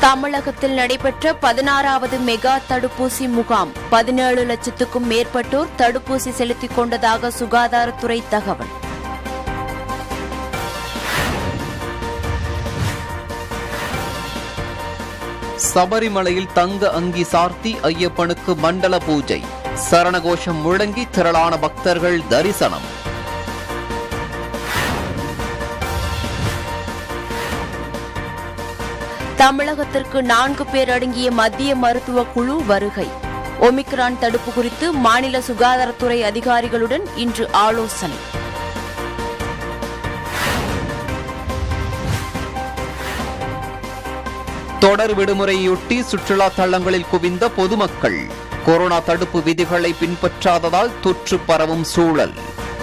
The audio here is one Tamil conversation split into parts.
தமிழகத்தில் நடைபெற்ற 16வது மெகா தடுப்பூசி முகாம் 17 லட்சத்துக்கும் மேற்பட்டோர் தடுப்பூசி செலுத்திக் கொண்டதாக சுகாதாரத்துறை தகவல். சபரிமலையில் தங்க அங்கி சார்த்தி ஐயப்பனுக்கு மண்டல பூஜை, சரணகோஷம் முழங்கி திரளான பக்தர்கள் தரிசனம். தமிழகத்திற்கு 4 பேர் அடங்கிய மத்திய மருத்துவ குழு வருகை. ஒமிக்ரான் தடுப்பு குறித்து மாநில சுகாதாரத்துறை அதிகாரிகளுடன் இன்று ஆலோசனை. தொடர் விடுமுறையொட்டி சுற்றுலா தலங்களில் குவிந்த பொதுமக்கள். கொரோனா தடுப்பு விதிகளை பின்பற்றாததால் தொற்று பரவும் சூழல்.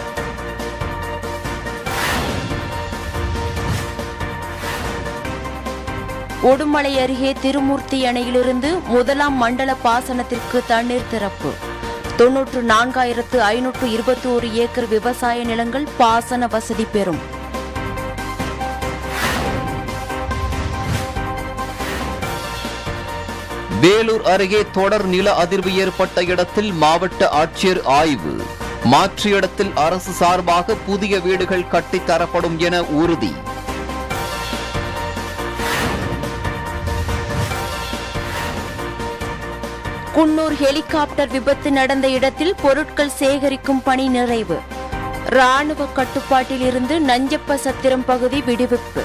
உடுமலை அருகே திருமூர்த்தி அணையிலிருந்து முதலாம் மண்டல பாசனத்திற்கு தண்ணீர் திறப்பு. 94,521 ஏக்கர் விவசாய நிலங்கள் பாசன வசதி பெறும். வேலூர் அருகே தொடர் நில அதிர்வு ஏற்பட்ட இடத்தில் மாவட்ட ஆட்சியர் ஆய்வு. மாற்று இடத்தில் அரசு சார்பாக புதிய வீடுகள் கட்டித்தரப்படும் என உறுதி. குன்னூர் ஹெலிகாப்டர் விபத்து நடந்த இடத்தில் பொருட்கள் சேகரிக்கும் பணி நிறைவு. ராணுவ கட்டுப்பாட்டில் இருந்து நஞ்சப்ப சத்திரம் பகுதி விடுவிப்பு.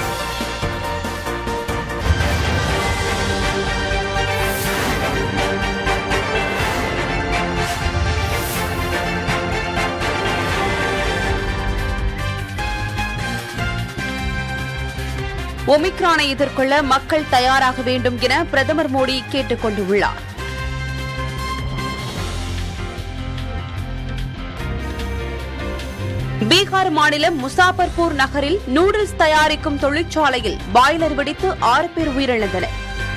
ஒமிக்ரானை எதிர்கொள்ள மக்கள் தயாராக வேண்டும் என பிரதமர் மோடி கேட்டுக் கொண்டுள்ளார். பீகார் மாநிலம் முசாபர்பூர் நகரில் நூடுல்ஸ் தயாரிக்கும் தொழிற்சாலையில் பாய்லர் வெடித்து 6 பேர் உயிரிழந்தனர்.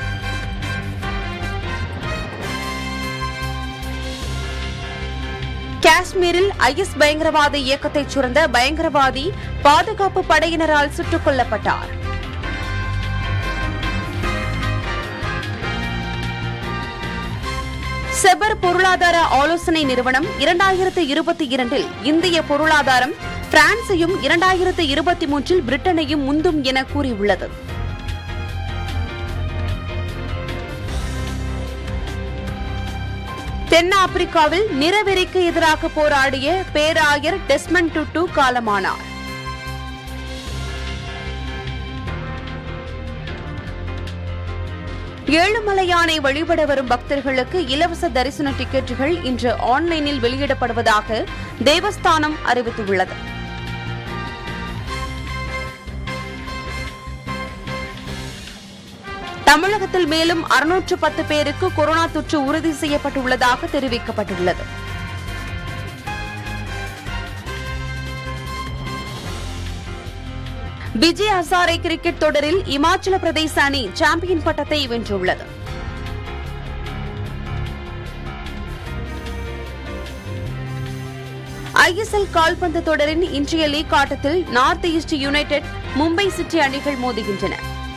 காஷ்மீரில் ஐஎஸ் பயங்கரவாத இயக்கத்தைச் சேர்ந்த பயங்கரவாதி பாதுகாப்பு படையினரால் சுட்டுக் கொல்லப்பட்டார். செபர் பொருளாதார ஆலோசனை நிறுவனம் 2022இல் இந்திய பொருளாதாரம் பிரான்சையும் 2023இல் பிரிட்டனையும் முந்தும் என கூறியுள்ளது. தென்னாப்பிரிக்காவில் நிறவெறிக்கு எதிராக போராடிய பேராயர் டெஸ்மண்ட் டுட்டு காலமானார். ஏழுமலையானை வழிபட வரும் பக்தர்களுக்கு இலவச தரிசன டிக்கெட்டுகள் இன்று ஆன்லைனில் வெளியிடப்படுவதாக தேவஸ்தானம் அறிவித்துள்ளது. தமிழகத்தில் மேலும் 610 பேருக்கு கொரோனா தொற்று உறுதி செய்யப்பட்டுள்ளதாக தெரிவிக்கப்பட்டுள்ளது. விஜய் ஹசாரே கிரிக்கெட் தொடரில் இமாச்சல பிரதேச அணி சாம்பியன் பட்டத்தை வென்றுள்ளது. ஐஎஸ்எல் கால்பந்து தொடரின் இன்றைய லீக் ஆட்டத்தில் North East United, Mumbai city அணிகள் மோதுகின்றன.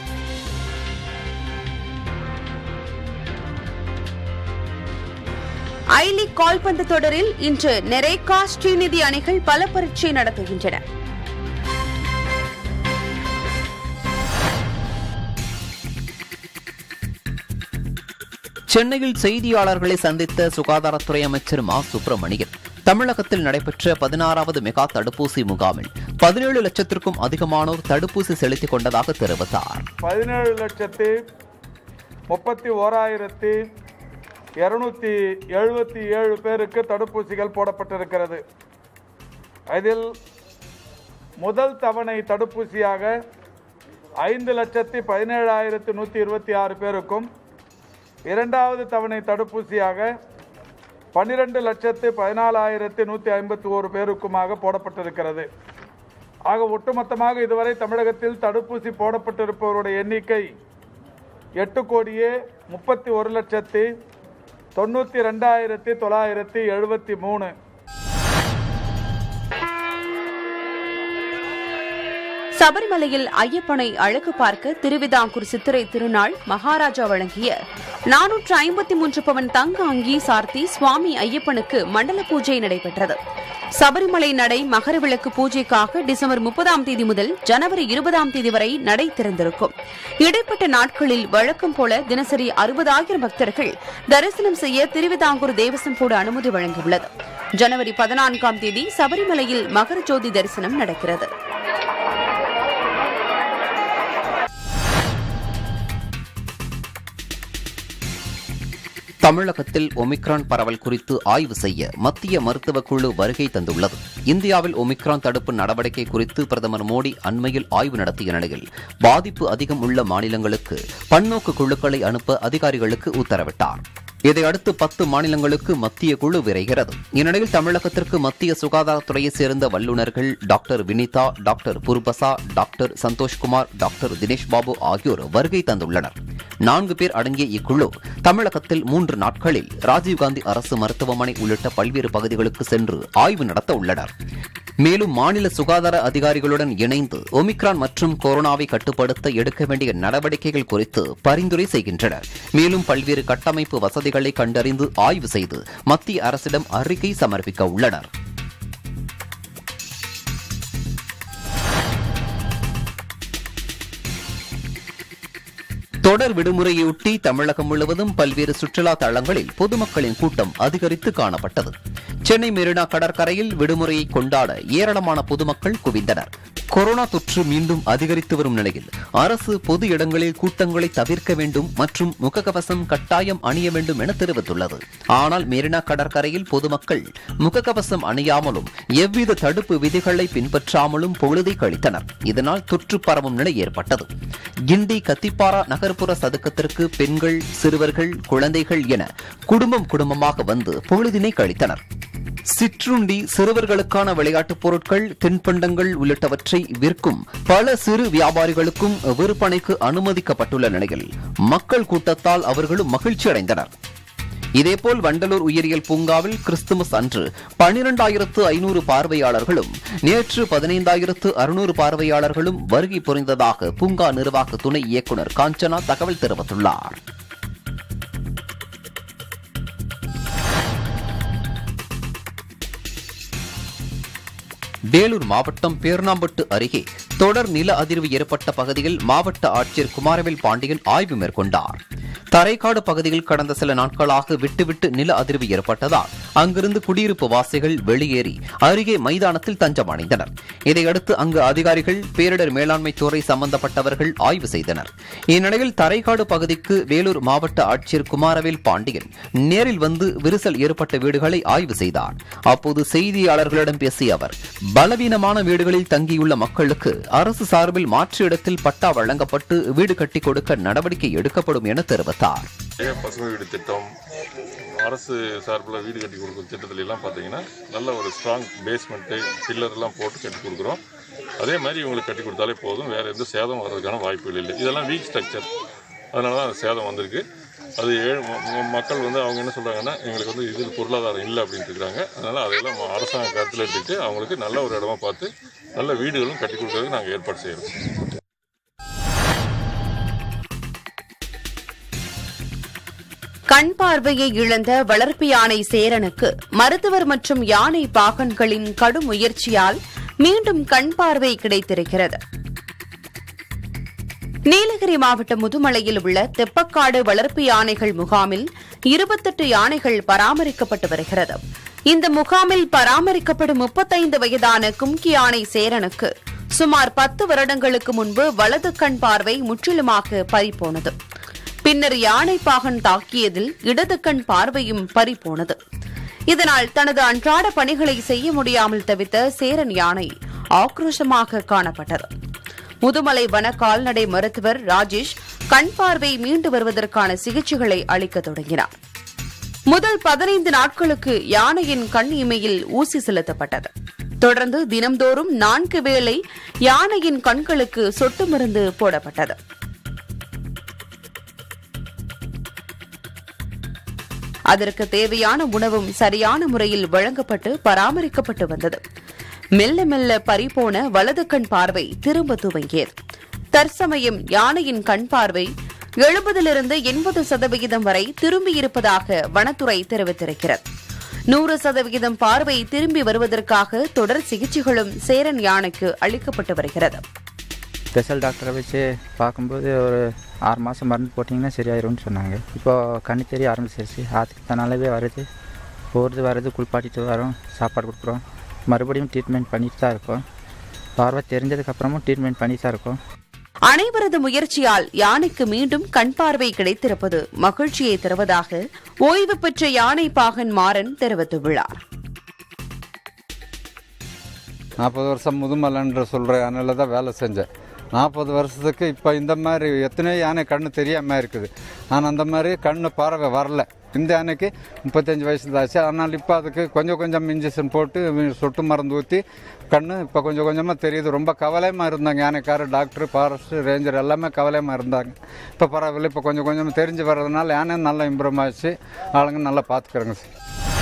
ஐ லீக் கால்பந்து தொடரில் இன்று நெரேகா, ஸ்ரீநிதி அணிகள் பல பரீட்சை நடத்துகின்றன. சென்னையில் செய்தியாளர்களை சந்தித்த சுகாதாரத்துறை அமைச்சர் மா சுப்பிரமணியன், தமிழகத்தில் நடைபெற்ற 16வது மெகா தடுப்பூசி முகாமில் 17 லட்சத்திற்கும் அதிகமானோர் தடுப்பூசி செலுத்திக் கொண்டதாக தெரிவித்தார். 17,31,277 பேருக்கு தடுப்பூசிகள் போடப்பட்டிருக்கிறது. இதில் முதல் தவணை தடுப்பூசியாக 5,17,126 பேருக்கும், இரண்டாவது தவணை தடுப்பூசியாக 12,14,151 பேருக்குமாக போடப்பட்டிருக்கிறது. ஆக ஒட்டுமொத்தமாக இதுவரை தமிழகத்தில் தடுப்பூசி போடப்பட்டிருப்பவருடைய எண்ணிக்கை 8,31,92,973. சபரிமலையில் ஐயப்பனை அழகு பார்க்க திருவிதாங்கூர் சித்திரை திருநாள் மகாராஜா வழங்கிய 453 பவன் தங்க அங்கி சார்த்தி சுவாமி ஐயப்பனுக்கு மண்டல பூஜை நடைபெற்றது. சபரிமலை நடை மகரவிளக்கு பூஜைக்காக டிசம்பர் 30ஆம் தேதி முதல் ஜனவரி 20ஆம் தேதி வரை நடை திறந்திருக்கும். இடைப்பட்ட நாட்களில் வழக்கம் போல தினசரி 60,000 பக்தர்கள் தரிசனம் செய்ய திருவிதாங்கூர் தேவசம் போர்டு அனுமதி வழங்கியுள்ளது. ஜனவரி 14ஆம் தேதி சபரிமலையில் மகர ஜோதி தரிசனம் நடக்கிறது. தமிழகத்தில் ஒமிக்ரான் பரவல் குறித்து ஆய்வு செய்ய மத்திய மருத்துவக் குழு வருகை தந்துள்ளது. இந்தியாவில் ஒமிக்ரான் தடுப்பு நடவடிக்கை குறித்து பிரதமர் மோடி அண்மையில் ஆய்வு நடத்திய நிலையில் பாதிப்பு அதிகம் உள்ள மாநிலங்களுக்கு பன்னோக்கு குழுக்களை அனுப்ப அதிகாரிகளுக்கு உத்தரவிட்டார். இதையடுத்து 10 மாநிலங்களுக்கு மத்திய குழு விரைகிறது. இந்நிலையில் தமிழகத்திற்கு மத்திய சுகாதாரத்துறையைச் சேர்ந்த வல்லுநர்கள் doctor Vinitha, doctor Purbasha, doctor Santhosh Kumar, doctor Dinesh Babu ஆகியோர் வருகை தந்துள்ளனர். 4 பேர் அடங்கிய இக்குழு தமிழகத்தில் 3 நாட்களில் ராஜீவ்காந்தி அரசு மருத்துவமனை உள்ளிட்ட பல்வேறு பகுதிகளுக்கு சென்று ஆய்வு நடத்த உள்ளனர். மேலும் மாநில சுகாதார அதிகாரிகளுடன் இணைந்து ஒமிக்ரான் மற்றும் கொரோனாவை கட்டுப்படுத்த எடுக்க வேண்டிய நடவடிக்கைகள் குறித்து பரிந்துரை செய்கின்றனர். மேலும் பல்வேறு கட்டமைப்பு வசதிகளை கண்டறிந்து ஆய்வு செய்து மத்திய அரசிடம் அறிக்கை சமர்ப்பிக்க உள்ளனர். தொடர் விடுமுறையொட்டி தமிழகம் முழுவதும் பல்வேறு சுற்றுலா தலங்களில் பொதுமக்களின் கூட்டம் அதிகரித்து காணப்பட்டது. சென்னை மெரினா கடற்கரையில் விடுமுறையை கொண்டாட ஏராளமான பொதுமக்கள் குவிந்தனர். கொரோனா தொற்று மீண்டும் அதிகரித்து வரும் நிலையில் அரசு பொது இடங்களில் கூட்டங்களை தவிர்க்க வேண்டும் மற்றும் முகக்கவசம் கட்டாயம் அணிய வேண்டும் என தெரிவித்துள்ளது. ஆனால் மெரினா கடற்கரையில் பொதுமக்கள் முகக்கவசம் அணியாமலும் எவ்வித தடுப்பு விதிகளை பின்பற்றாமலும் பொழுதை கழித்தனர். இதனால் தொற்று பரவும் நிலை ஏற்பட்டது. கிண்டி கத்திப்பாரா நகர்ப்புற சதுக்கத்திற்கு பெண்கள், சிறுவர்கள், குழந்தைகள் என குடும்பமாக வந்து பொழுதினை கழித்தனர். சிற்றுண்டி, சிறுவர்களுக்கான விளையாட்டுப் பொருட்கள், தின்பண்டங்கள் உள்ளிட்டவற்றை விற்கும் பல சிறு வியாபாரிகளுக்கும் விற்பனைக்கு அனுமதிக்கப்பட்டுள்ள நிலையில் மக்கள் கூட்டத்தால் அவர்களும் மகிழ்ச்சி அடைந்தனர். இதேபோல் வண்டலூர் உயிரியல் பூங்காவில் கிறிஸ்துமஸ் அன்று 12,500 பார்வையாளர்களும் நேற்று 15,600 பார்வையாளர்களும் வருகை புரிந்ததாக பூங்கா நிர்வாக துணை இயக்குநர் காஞ்சனா தகவல் தெரிவித்துள்ளார். வேலூர் மாவட்டம் பேர்ணாம்பட்டு அருகே தொடர் நில அதிர்வு ஏற்பட்ட பகுதியில் மாவட்ட ஆட்சியர் குமாரவேல் பாண்டியன் ஆய்வு மேற்கொண்டார். தரைக்காடு பகுதியில் கடந்த சில நாட்களாக விட்டுவிட்டு நில அதிர்வு ஏற்பட்டதால் அங்கிருந்து குடியிருப்பு வாசிகள் வெளியேறி அருகே மைதானத்தில் தஞ்சம் அடைந்தனர். இதையடுத்து அங்கு அதிகாரிகள், பேரிடர் மேலாண்மை துறை சம்பந்தப்பட்டவர்கள் ஆய்வு செய்தனர். இந்நிலையில் தரைக்காடு பகுதிக்கு வேலூர் மாவட்ட ஆட்சியர் குமாரவேல் பாண்டியன் நேரில் வந்து விரிசல் ஏற்பட்ட வீடுகளை ஆய்வு செய்தார். அப்போது செய்தியாளர்களிடம் பேசிய அவர், பலவீனமான வீடுகளில் தங்கியுள்ள மக்களுக்கு அரசு சார்பில் மாற்று இடத்தில் பட்டா வழங்கப்பட்டு வீடு கட்டி கொடுக்க நடவடிக்கை எடுக்கப்படும் என தெரிவித்தார். பசுமை வீடு திட்டம், அரசு சார்பில் வீடு கட்டி கொடுக்குற திட்டத்துல எல்லாம் பார்த்தீங்கன்னா நல்ல ஒரு ஸ்ட்ராங் பேஸ்மெண்ட்டு, பில்லர்லாம் போட்டு கட்டி கொடுக்குறோம். அதே மாதிரி இவங்களுக்கு கட்டி கொடுத்தாலே போதும், வேறு எந்த சேதம் வர்றதுக்கான வாய்ப்புகள் இல்லை. இதெல்லாம் வீக் ஸ்ட்ரக்சர், அதனால தான் அந்த சேதம் வந்திருக்கு. அது மக்கள் வந்து அவங்க என்ன சொல்கிறாங்கன்னா, எங்களுக்கு வந்து இதில் பொருளாதாரம் இல்லை அப்படின்ட்டு இருக்கிறாங்க. அதனால் அதையெல்லாம் அரசாங்க கருத்தில் எடுத்துக்கிட்டு அவங்களுக்கு நல்ல ஒரு இடமா பார்த்து நல்ல வீடுகளும் கட்டி கொடுக்கறதுக்கு நாங்கள் ஏற்பாடு செய்கிறோம். கண் பார்வையை இழந்த வளர்ப்பு யானை சேரனுக்கு மருத்துவர் மற்றும் யானை பாகன்களின் கடும் முயற்சியால் மீண்டும் கண் பார்வை கிடைத்திருக்கிறது. நீலகிரி மாவட்டம் முதுமலையில் உள்ள தெப்பக்காடு வளர்ப்பு யானைகள் முகாமில் 28 யானைகள் பராமரிக்கப்பட்டு வருகிறது. இந்த முகாமில் பராமரிக்கப்படும் 35 வயதான கும்கி யானை சேரனுக்கு சுமார் 10 வருடங்களுக்கு முன்பு வலது கண் பார்வை முற்றிலுமாக பறிபோனது. பின்னர் யானை பாகன் தாக்கியதில் இடது கண் பார்வையும் பறிபோனது. இதனால் தனது அன்றாட பணிகளை செய்ய முடியாமல் தவித்த சேரன் யானை ஆக்ரோஷமாக காணப்பட்டது. முதுமலை வன கால்நடை மருத்துவர் ராஜேஷ் கண் பார்வை மீண்டு வருவதற்கான சிகிச்சைகளை அளிக்க தொடங்கினார். முதல் 15 நாட்களுக்கு யானையின் கண் இமையில் ஊசி செலுத்தப்பட்டது. தொடர்ந்து தினம்தோறும் 4 வேளை யானையின் கண்களுக்கு சொட்டு மருந்து போடப்பட்டது. அதற்கு தேவையான உணவும் சரியான முறையில் வழங்கப்பட்டு பராமரிக்கப்பட்டு வந்தது. மெல்ல மெல்ல பறிபோன வலது கண் பார்வை திரும்ப துவங்கியது. தற்சமயம் யானையின் கண் பார்வை 70% வரை திரும்பியிருப்பதாக வனத்துறை தெரிவித்திருக்கிறது. 100% பார்வை திரும்பி வருவதற்காக தொடர் சிகிச்சைகளும் சேரன் யானைக்கு அளிக்கப்பட்டு வருகிறது. ஸ்பெஷல் டாக்டரை வச்சு பார்க்கும்போது ஒரு 6 மாதம் மருந்து போட்டிங்கன்னா சரியாயிரும்னு சொன்னாங்க. இப்போ கண்ணு தெரிய ஆரம்பிச்சிருச்சு. அதுக்கு தன்னாலவே வருது, போகிறது வர்றது, குளிப்பாட்டிட்டு வரோம், சாப்பாடு கொடுக்குறோம், மறுபடியும் ட்ரீட்மெண்ட் பண்ணிட்டு தான் இருக்கோம். பார்வை தெரிஞ்சதுக்கப்புறமும் ட்ரீட்மெண்ட் பண்ணிட்டு தான் இருக்கோம். அனைவரது முயற்சியால் யானைக்கு மீண்டும் கண் பார்வை கிடைத்திருப்பது மகிழ்ச்சியை தருவதாக ஓய்வு பெற்ற யானை பாகன் மாறன் தெரிவித்துள்ளார். 40 வருஷம் முதுமலைன்ற சொல்கிற யானையில் தான் வேலை செஞ்சேன். 40 வருஷத்துக்கு இப்போ இந்த மாதிரி எத்தனையோ யானை கண்ணு தெரியாமல் இருக்குது. ஆனால் அந்த மாதிரி கண்ணு பார்வை வரல. இந்த யானைக்கு 35 வயசு தாச்சு. ஆனால் இப்போ அதுக்கு கொஞ்சம் இன்ஜெக்ஷன் போட்டு சொட்டு மருந்து ஊற்றி கண்ணு இப்போ கொஞ்சமாக தெரியுது. ரொம்ப கவலையமாக இருந்தாங்க யானைக்காரர், டாக்டர், ஃபாரஸ்ட் ரேஞ்சர் எல்லாமே கவலையமாக இருந்தாங்க. இப்போ பரவாயில்ல, இப்போ கொஞ்சம் தெரிஞ்சு வர்றதுனால யானை நல்லா இம்ப்ரூவ் ஆச்சு. ஆளுங்க நல்லா பார்த்துக்கிறேங்க சார்.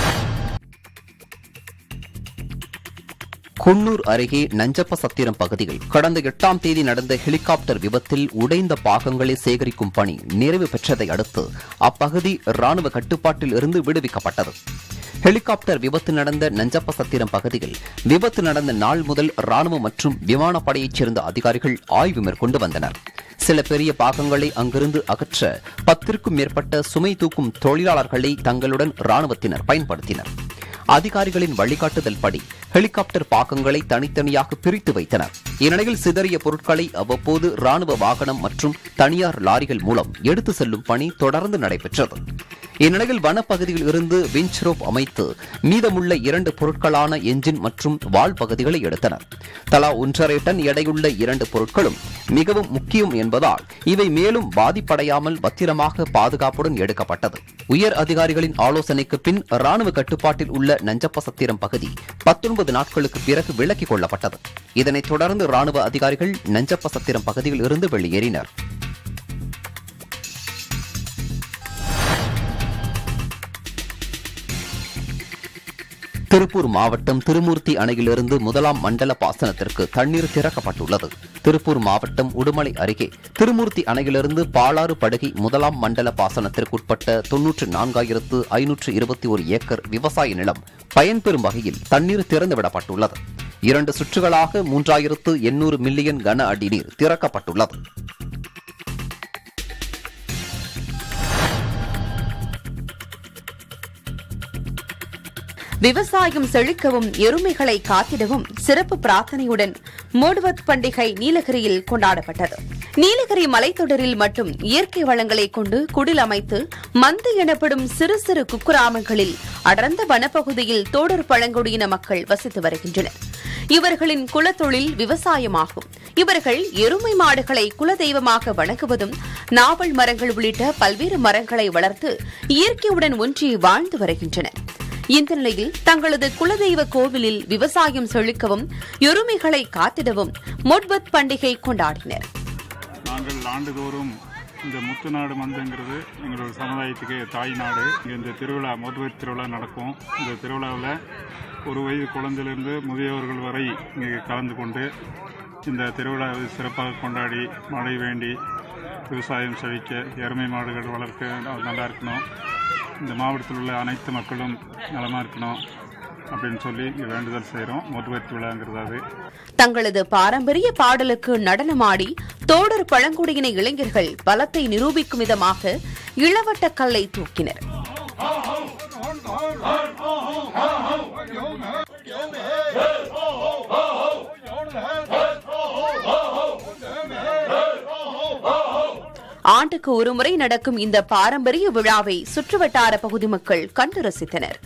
குன்னூர் அருகே நஞ்சப்பசத்திரம் பகுதியில் கடந்த 8ஆம் தேதி நடந்த ஹெலிகாப்டர் விபத்தில் உடைந்த பாகங்களை சேகரிக்கும் பணி நிறைவு பெற்றதை அடுத்து அப்பகுதி ராணுவ கட்டுப்பாட்டில் இருந்து விடுவிக்கப்பட்டது. ஹெலிகாப்டர் விபத்து நடந்த நஞ்சப்பசத்திரம் பகுதியில் விபத்து நடந்த நாள் முதல் ராணுவம் மற்றும் விமானப்படையைச் சேர்ந்த அதிகாரிகள் ஆய்வு மேற்கொண்டு வந்தனர். சில பெரிய பாகங்களை அங்கிருந்து அகற்ற 10க்கும் மேற்பட்ட சுமை தூக்கும் தொழிலாளர்களை தங்களுடன் ராணுவத்தினர் பயன்படுத்தினர். அதிகாரிகளின் வழிகாட்டுதல் படி ஹெலிகாப்டர் பாகங்களை தனித்தனியாக பிரித்து வைத்தனர். இந்நிலையில் சிதறிய பொருட்களை அவ்வப்போது ராணுவ வாகனம் மற்றும் தனியார் லாரிகள் மூலம் எடுத்து செல்லும் பணி தொடர்ந்து நடைபெற்றது. இந்நிலையில் வனப்பகுதியில் இருந்து விஞ்ச் ரோப் அமைத்து மீதமுள்ள 2 பொருட்களான என்ஜின் மற்றும் வால் பகுதிகளை எடுத்தனர். தலா 1.5 டன் எடையுள்ள 2 பொருட்களும் மிகவும் முக்கியம் என்பதால் இவை மேலும் பாதிப்படையாமல் பத்திரமாக பாதுகாப்புடன் எடுக்கப்பட்டது. உயர் அதிகாரிகளின் ஆலோசனைக்கு பின் ராணுவ கட்டுப்பாட்டில் உள்ள நஞ்சப்பசத்திரம் பகுதி 19 நாட்களுக்கு பிறகு விலக்கிக் கொள்ளப்பட்டது. இதனைத் தொடர்ந்து ராணுவ அதிகாரிகள் நஞ்சப்பசத்திரம் பகுதியில் இருந்து வெளியேறினர். திருப்பூர் மாவட்டம் திருமூர்த்தி அணையிலிருந்து 1ஆம் மண்டல பாசனத்திற்கு தண்ணீர் திறக்கப்பட்டுள்ளது. திருப்பூர் மாவட்டம் உடுமலை அருகே திருமூர்த்தி அணையிலிருந்து பாலாறு படுகை 1ஆம் மண்டல பாசனத்திற்குட்பட்ட 94,521 ஏக்கர் விவசாய நிலம் பயன்பெறும் வகையில் தண்ணீர் திறந்துவிடப்பட்டுள்ளது. 2 சுற்றுகளாக 3,800 மில்லியன் கன அடி நீர் திறக்கப்பட்டுள்ளது. விவசாயம் செழிக்கவும் எருமைகளை காத்திடவும் சிறப்பு பிரார்த்தனையுடன் மோடுவத் பண்டிகை நீலகிரியில் கொண்டாடப்பட்டது. நீலகிரி மலைத்தொடரில் மட்டும் இயற்கை வளங்களை கொண்டு குடில் அமைத்து மந்து எனப்படும் சிறு சிறு குக்கிராமங்களில் அடர்ந்த வனப்பகுதியில் தோடர் பழங்குடியின மக்கள் வசித்து வருகின்றனர். இவர்களின் குலத்தொழில் விவசாயமாகும். இவர்கள் எருமை மாடுகளை குலதெய்வமாக வணங்குவதும் நாவல் மரங்கள் உள்ளிட்ட பல்வேறு மரங்களை வளர்த்து இயற்கையுடன் ஒன்றி வாழ்ந்து வருகின்றனர். இந்த நிலையில் தங்களது குலதெய்வ கோவிலில் விவசாயம் செழிக்கவும் எருமைகளை காத்திடவும் மோட்வத் பண்டிகை கொண்டாடினர். நாங்கள் ஆண்டுதோறும் இந்த முத்துநாடு மந்துங்கிறது எங்களோட சமுதாயத்துக்கு தாய் நாடு. இந்த திருவிழா மோட்வத் திருவிழா நடக்கும். இந்த திருவிழாவில் 1 வயது குழந்தையிலிருந்து முதியவர்கள் வரை இங்கே கலந்து கொண்டு இந்த திருவிழாவை சிறப்பாக கொண்டாடி மழை வேண்டி விவசாயம் செழிக்க எருமை மாடுகள் வளர்க்க நல்லா இருக்கணும், இந்த மாவட்டத்தில் உள்ள அனைத்து மக்களும் நலமாக இருக்கணும் அப்படின்னு சொல்லி வேண்டுதல் செய்கிறோம். மோட்வத் விழாங்கிறது தங்களது பாரம்பரிய பாடலுக்கு நடனமாடி தோடர் பழங்குடியின இளைஞர்கள் பலத்தை நிரூபிக்கும் விதமாக இளவட்ட கல்லை தூக்கினர். ஆண்டுக்கு ஒருமுறை நடக்கும் இந்த பாரம்பரிய விழாவை சுற்றுவட்டார பகுதி மக்கள் கண்டு ரசித்தனர்.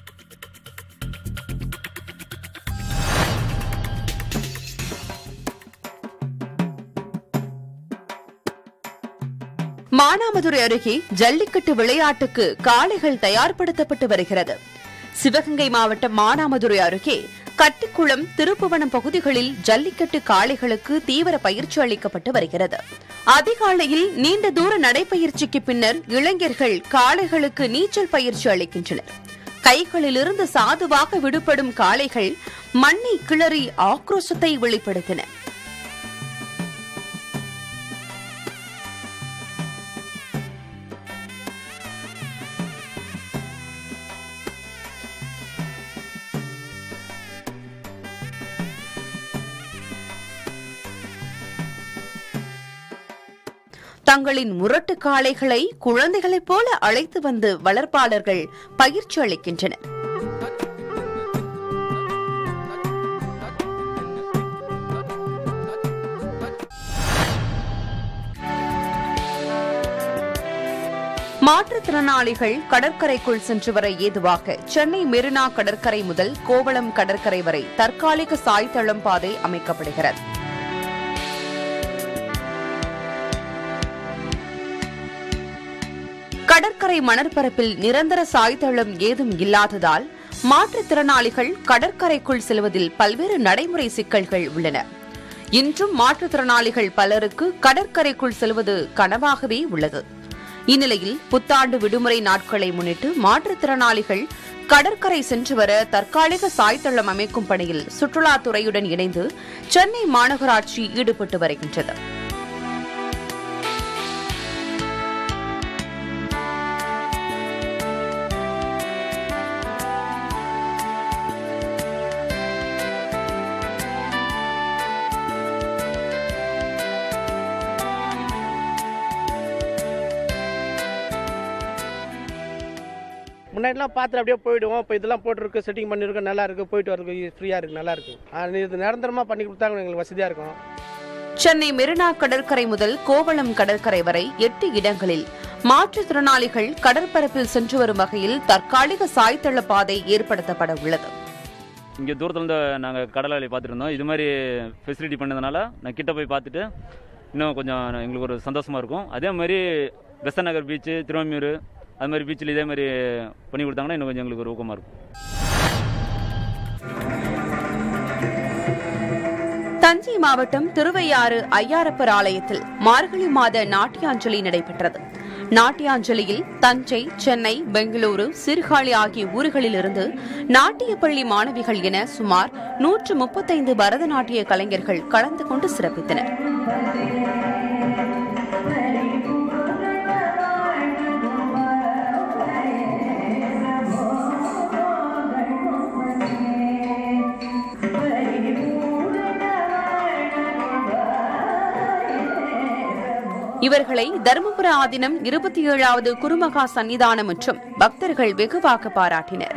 மானாமதுரை அருகே ஜல்லிக்கட்டு விளையாட்டுக்கு காளைகள் தயார்படுத்தப்பட்டு வருகிறது. சிவகங்கை மாவட்டம் மானாமதுரை அருகே கட்டிக்குளம், திருப்புவனம் பகுதிகளில் ஜல்லிக்கட்டு காளைகளுக்கு தீவிர பயிற்சி அளிக்கப்பட்டு வருகிறது. அதிகாலையில் நீண்ட தூர நடைப்பயிற்சிக்கு பின்னர் இளைஞர்கள் காளைகளுக்கு நீச்சல் பயிற்சி அளிக்கின்றனர். கைகளிலிருந்து சாதுவாக விடுபடும் காளைகள் மண்ணை கிளறி ஆக்ரோஷத்தை வெளிப்படுத்தின. தங்களின் முரட்டு காளைகளை குழந்தைகளைப் போல அழைத்து வந்து வளர்ப்பாளர்கள் பயிற்சி அளிக்கின்றனர். மாற்றுத்திறனாளிகள் கடற்கரைக்குள் சென்று வர ஏதுவாக சென்னை மெரினா கடற்கரை முதல் கோவளம் கடற்கரை வரை தற்காலிக சாய்தளம் பாதை அமைக்கப்படுகிறது. கடற்கரை மணற்பரப்பில் நிரந்தர சாய்தளம் ஏதும் இல்லாததால் மாற்றுத்திறனாளிகள் கடற்கரைக்குள் செல்வதில் பல்வேறு நடைமுறை சிக்கல்கள் உள்ளன. இன்றும் மாற்றுத்திறனாளிகள் பலருக்கு கடற்கரைக்குள் செல்வது கனவாகவே உள்ளது. இந்நிலையில் புத்தாண்டு விடுமுறை நாட்களை முன்னிட்டு மாற்றுத்திறனாளிகள் கடற்கரை சென்று வர தற்காலிக சாய்தளம் அமைக்கும் பணியில் சுற்றுலாத்துறையுடன் இணைந்து சென்னை மாநகராட்சி ஈடுபட்டு வருகின்றது. முன்னாடிலாம் பார்த்துட்டு அப்படியே போயிடுவோம். இப்போ இதெல்லாம் போட்டுருக்கு, செட்டிங் பண்ணிருக்கு, நல்லா இருக்குது, போயிட்டு வரதுக்கு ஃப்ரீயாக இருக்குது, நல்லா இருக்குது. இது நிரந்தரமாக பண்ணி கொடுத்தாங்க எங்களுக்கு வசதியாக இருக்கும். சென்னை மெரினா கடற்கரை முதல் கோவளம் கடற்கரை வரை 8 இடங்களில் மாற்றுத்திறனாளிகள் கடற்பரப்பில் சென்று வரும் வகையில் தற்காலிக சாய்தள பாதை ஏற்படுத்தப்பட உள்ளது. இங்கே தூரத்துலேருந்து நாங்கள் கடலாளி பார்த்துட்டு இருந்தோம். இது மாதிரி ஃபெசிலிட்டி பண்ணதுனால நான் கிட்ட போய் பார்த்துட்டு இன்னும் கொஞ்சம் எங்களுக்கு ஒரு சந்தோஷமாக இருக்கும். அதே மாதிரி பெசன்ட் நகர் பீச்சு, திருவாமியூர் அது மாதிரி பீச்சில் இதே மாதிரி பண்ணி கொடுத்தாங்கன்னா இன்னும் கொஞ்சம் எங்களுக்கு ஒரு ஊக்கமாக இருக்கும். தஞ்சை மாவட்டம் திருவையாறு ஐயாரப்பர் ஆலயத்தில் மார்கழி மாத நாட்டியாஞ்சலி நடைபெற்றது. நாட்டியாஞ்சலியில் தஞ்சை, சென்னை, பெங்களூரு, சீர்காழி ஆகிய ஊர்களிலிருந்து நாட்டியப்பள்ளி மாணவிகள் என சுமார் 135 பரதநாட்டிய கலைஞர்கள் கலந்து கொண்டு சிறப்பித்தனர். இவர்களை தருமபுர ஆதீனம் 27வது குருமகா சன்னிதானம் மற்றும் பக்தர்கள் வெகுவாக பாராட்டினர்.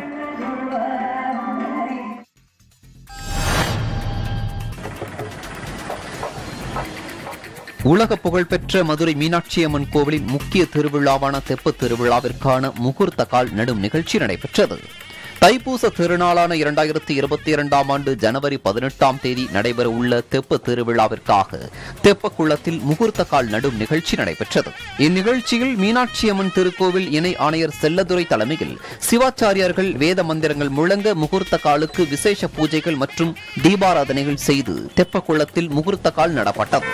உலக புகழ்பெற்ற மதுரை மீனாட்சி அம்மன் கோவிலின் முக்கிய திருவிழாவான தெப்பத் திருவிழாவிற்கான முகூர்த்த கால் நடும் நிகழ்ச்சி நடைபெற்றது. தைப்பூச திருநாளான 2022ஆம் ஆண்டு ஜனவரி 18ஆம் தேதி நடைபெற உள்ள தெப்ப திருவிழாவிற்காக தெப்பக்குளத்தில் முகூர்த்த கால் நடும் நிகழ்ச்சி நடைபெற்றது. இந்நிகழ்ச்சியில் மீனாட்சி அம்மன் திருக்கோவில் இணை ஆணையர் செல்லதுரை தலைமையில் சிவாச்சாரியார்கள் வேத மந்திரங்கள் முழங்க முகூர்த்த காலுக்கு விசேஷ பூஜைகள் மற்றும் தீபாராதனைகள் செய்து தெப்பக்குளத்தில் முகூர்த்த கால் நடப்பட்டது.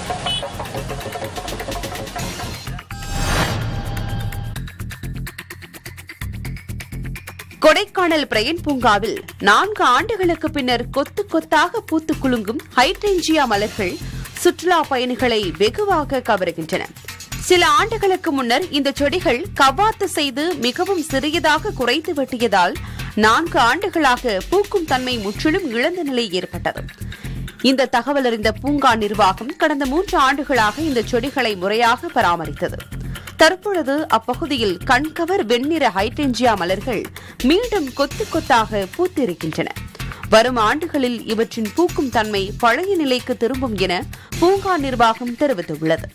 கொடைக்கானல் பிரையன் பூங்காவில் 4 ஆண்டுகளுக்கு பின்னர் கொத்து கொத்தாக பூத்து குலுங்கும் ஹைட்ரேஞ்சியா மலர்கள் சுற்றுலா பயணிகளை வெகுவாக கவருகின்றன. சில ஆண்டுகளுக்கு முன்னர் இந்த செடிகள் கவாத்து செய்து மிகவும் சிறியதாக குறைத்து வெட்டியதால் 4 ஆண்டுகளாக பூக்கும் தன்மை முற்றிலும் இழந்த நிலை ஏற்பட்டது. இந்த தகவல் அறிந்த பூங்கா நிர்வாகம் கடந்த 3 ஆண்டுகளாக இந்த செடிகளை முறையாக பராமரித்தது. தற்பொழுது அப்பகுதியில் கண்கவர் வெண்ணிற ஹைட்ரேஞ்சியா மலர்கள் மீண்டும் கொத்து கொத்தாக பூத்திருக்கின்றன. வரும் ஆண்டுகளில் இவற்றின் பூக்கும் தன்மை பழைய நிலைக்கு திரும்பும் என பூங்கா நிர்வாகம் தெரிவித்துள்ளது.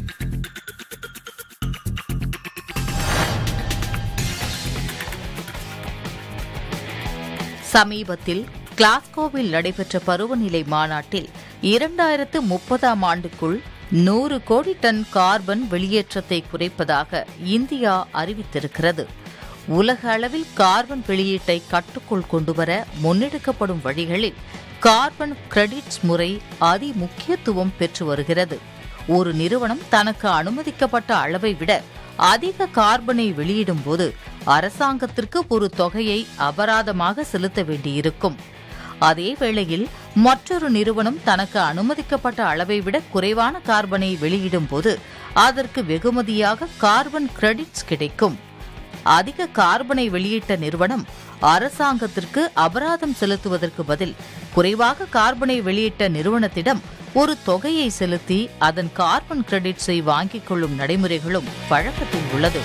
சமீபத்தில் கிளாஸ்கோவில் நடைபெற்ற பருவநிலை மாநாட்டில் 2030ஆம் ஆண்டுக்குள் 100 கோடி டன் கார்பன் வெளியேற்றத்தை குறைப்பதாக இந்தியா அறிவித்திருக்கிறது. உலக அளவில் கார்பன் வெளியீட்டை கட்டுக்குள் கொண்டுவர முன்னெடுக்கப்படும் வழிகளில் கார்பன் கிரெடிட்ஸ் முறை அதி முக்கியத்துவம் பெற்று வருகிறது. ஒரு நிறுவனம் தனக்கு அனுமதிக்கப்பட்ட அளவை விட அதிக கார்பனை வெளியிடும் போது அரசாங்கத்திற்கு ஒரு தொகையை அபராதமாக செலுத்த வேண்டியிருக்கும். அதே வேளையில் மற்றொரு நிறுவனம் தனக்கு அனுமதிக்கப்பட்ட அளவை விட குறைவான கார்பனை வெளியிடும் போது அதற்கு வெகுமதியாக கார்பன் கிரெடிட்ஸ் கிடைக்கும். அதிக கார்பனை வெளியிட்ட நிறுவனம் அரசாங்கத்திற்கு அபராதம் செலுத்துவதற்கு பதில் குறைவாக கார்பனை வெளியிட்ட நிறுவனத்திடம் ஒரு தொகையை செலுத்தி அதன் கார்பன் கிரெடிட்ஸை வாங்கிக் கொள்ளும் நடைமுறைகளும் பழக்கத்தில் உள்ளது.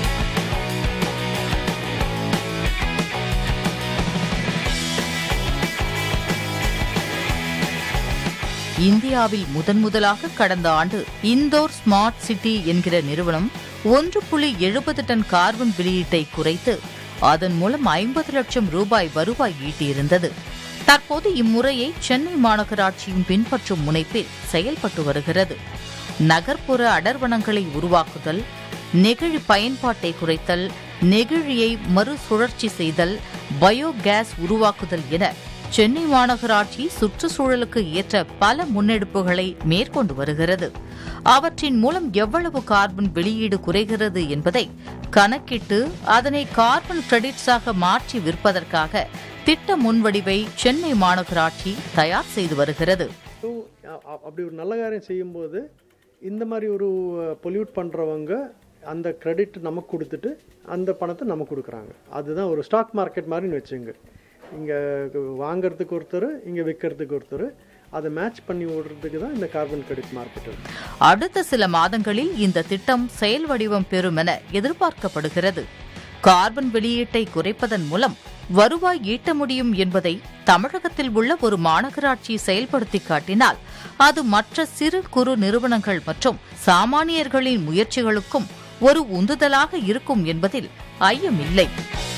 இந்தியாவில் முதன்முதலாக கடந்த ஆண்டு இந்தோர் ஸ்மார்ட் சிட்டி என்கிற நிறுவனம் 1.70 டன் கார்பன் வெளியீட்டை குறைத்து அதன் மூலம் 50 லட்சம் ரூபாய் வருவாய் ஈட்டியிருந்தது. தற்போது இம்முறையை சென்னை மாநகராட்சியும் பின்பற்றும் முனைப்பில் செயல்பட்டு வருகிறது. நகர்ப்புற அடர்வனங்களை உருவாக்குதல், நெகிழி பயன்பாட்டை குறைத்தல், நெகிழியை மறுசுழற்சி செய்தல், பயோகேஸ் உருவாக்குதல் என சென்னை மாநகராட்சி சுற்றுச்சூழலுக்கு ஏற்ற பல முன்னெடுப்புகளை மேற்கொண்டு வருகிறது. அவற்றின் மூலம் எவ்வளவு கார்பன் வெளியீடு குறைகிறது என்பதை கணக்கிட்டு அதனை கார்பன் கிரெடிட்ஸாக மாற்றி விற்பதற்காக திட்ட முன்வடிவை சென்னை மாநகராட்சி தயார் செய்து வருகிறது. அப்படி ஒரு நல்ல காரியம் செய்யும்போது இந்த மாதிரி ஒரு பொல்யூட் பண்ணுறவங்க அந்த கிரெடிட் நமக்கு கொடுத்துட்டு அந்த பணத்தை நமக்கு கொடுக்குறாங்க. அதுதான் ஒரு ஸ்டாக் மார்க்கெட் மாதிரின்னு வச்சுங்க. இங்கே வாங்கிறதுக்கு ஒருத்தர், இங்கே விற்கிறதுக்கு ஒருத்தர், அதை மேட்ச் பண்ணி ஓடுறதுக்கு தான் இந்த கார்பன் கிரெடிட் மார்க்கெட். அடுத்த சில மாதங்களில் இந்த திட்டம் செயல் வடிவம் பெறும் என எதிர்பார்க்கப்படுகிறது. கார்பன் வெளியீட்டை குறைப்பதன் மூலம் வருவாய் ஈட்ட முடியும் என்பதை தமிழகத்தில் உள்ள ஒரு மாநகராட்சி செயல்படுத்தி காட்டினால் அது மற்ற சிறு குறு நிறுவனங்கள் மற்றும் சாமானியர்களின் முயற்சிகளுக்கும் ஒரு உந்துதலாக இருக்கும் என்பதில் ஐயமில்லை.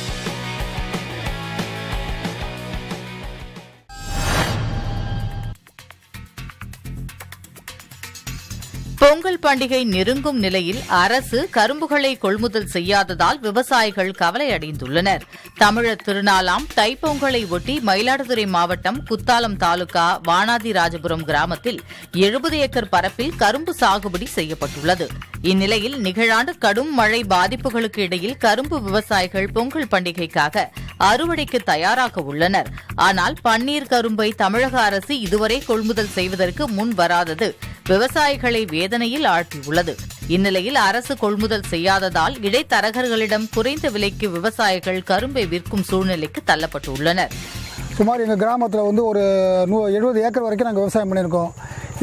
பொங்கல் பண்டிகை நெருங்கும் நிலையில் அரசு கரும்புகளை கொள்முதல் செய்யாததால் விவசாயிகள் கவலையடைந்துள்ளனர். தமிழர் திருநாளாம் தைப்பொங்கலை ஒட்டி மயிலாடுதுறை மாவட்டம் குத்தாலம் தாலுகா வானாதிராஜபுரம் கிராமத்தில் 70 ஏக்கர் பரப்பில் கரும்பு சாகுபடி செய்யப்பட்டுள்ளது. இந்நிலையில் நிகழாண்டு கடும் மழை பாதிப்புகளுக்கு இடையில் கரும்பு விவசாயிகள் பொங்கல் பண்டிகைக்காக அறுவடைக்கு தயாராக உள்ளனர். ஆனால் பன்னீர் கரும்பை தமிழக அரசு இதுவரை கொள்முதல் செய்வதற்கு முன் வராதது விவசாயிகளை வேதனையில் ஆழ்த்தியுள்ளது. இந்நிலையில் அரசு கொள்முதல் செய்யாததால் இடைத்தரகர்களிடம் குறைந்த விலைக்கு விவசாயிகள் கரும்பை விற்கும் சூழ்நிலைக்கு தள்ளப்பட்டுள்ளனர். சுமார் எங்கள் கிராமத்தில் ஒரு 70 ஏக்கர் வரைக்கும் நாங்கள் விவசாயம் பண்ணியிருக்கோம்.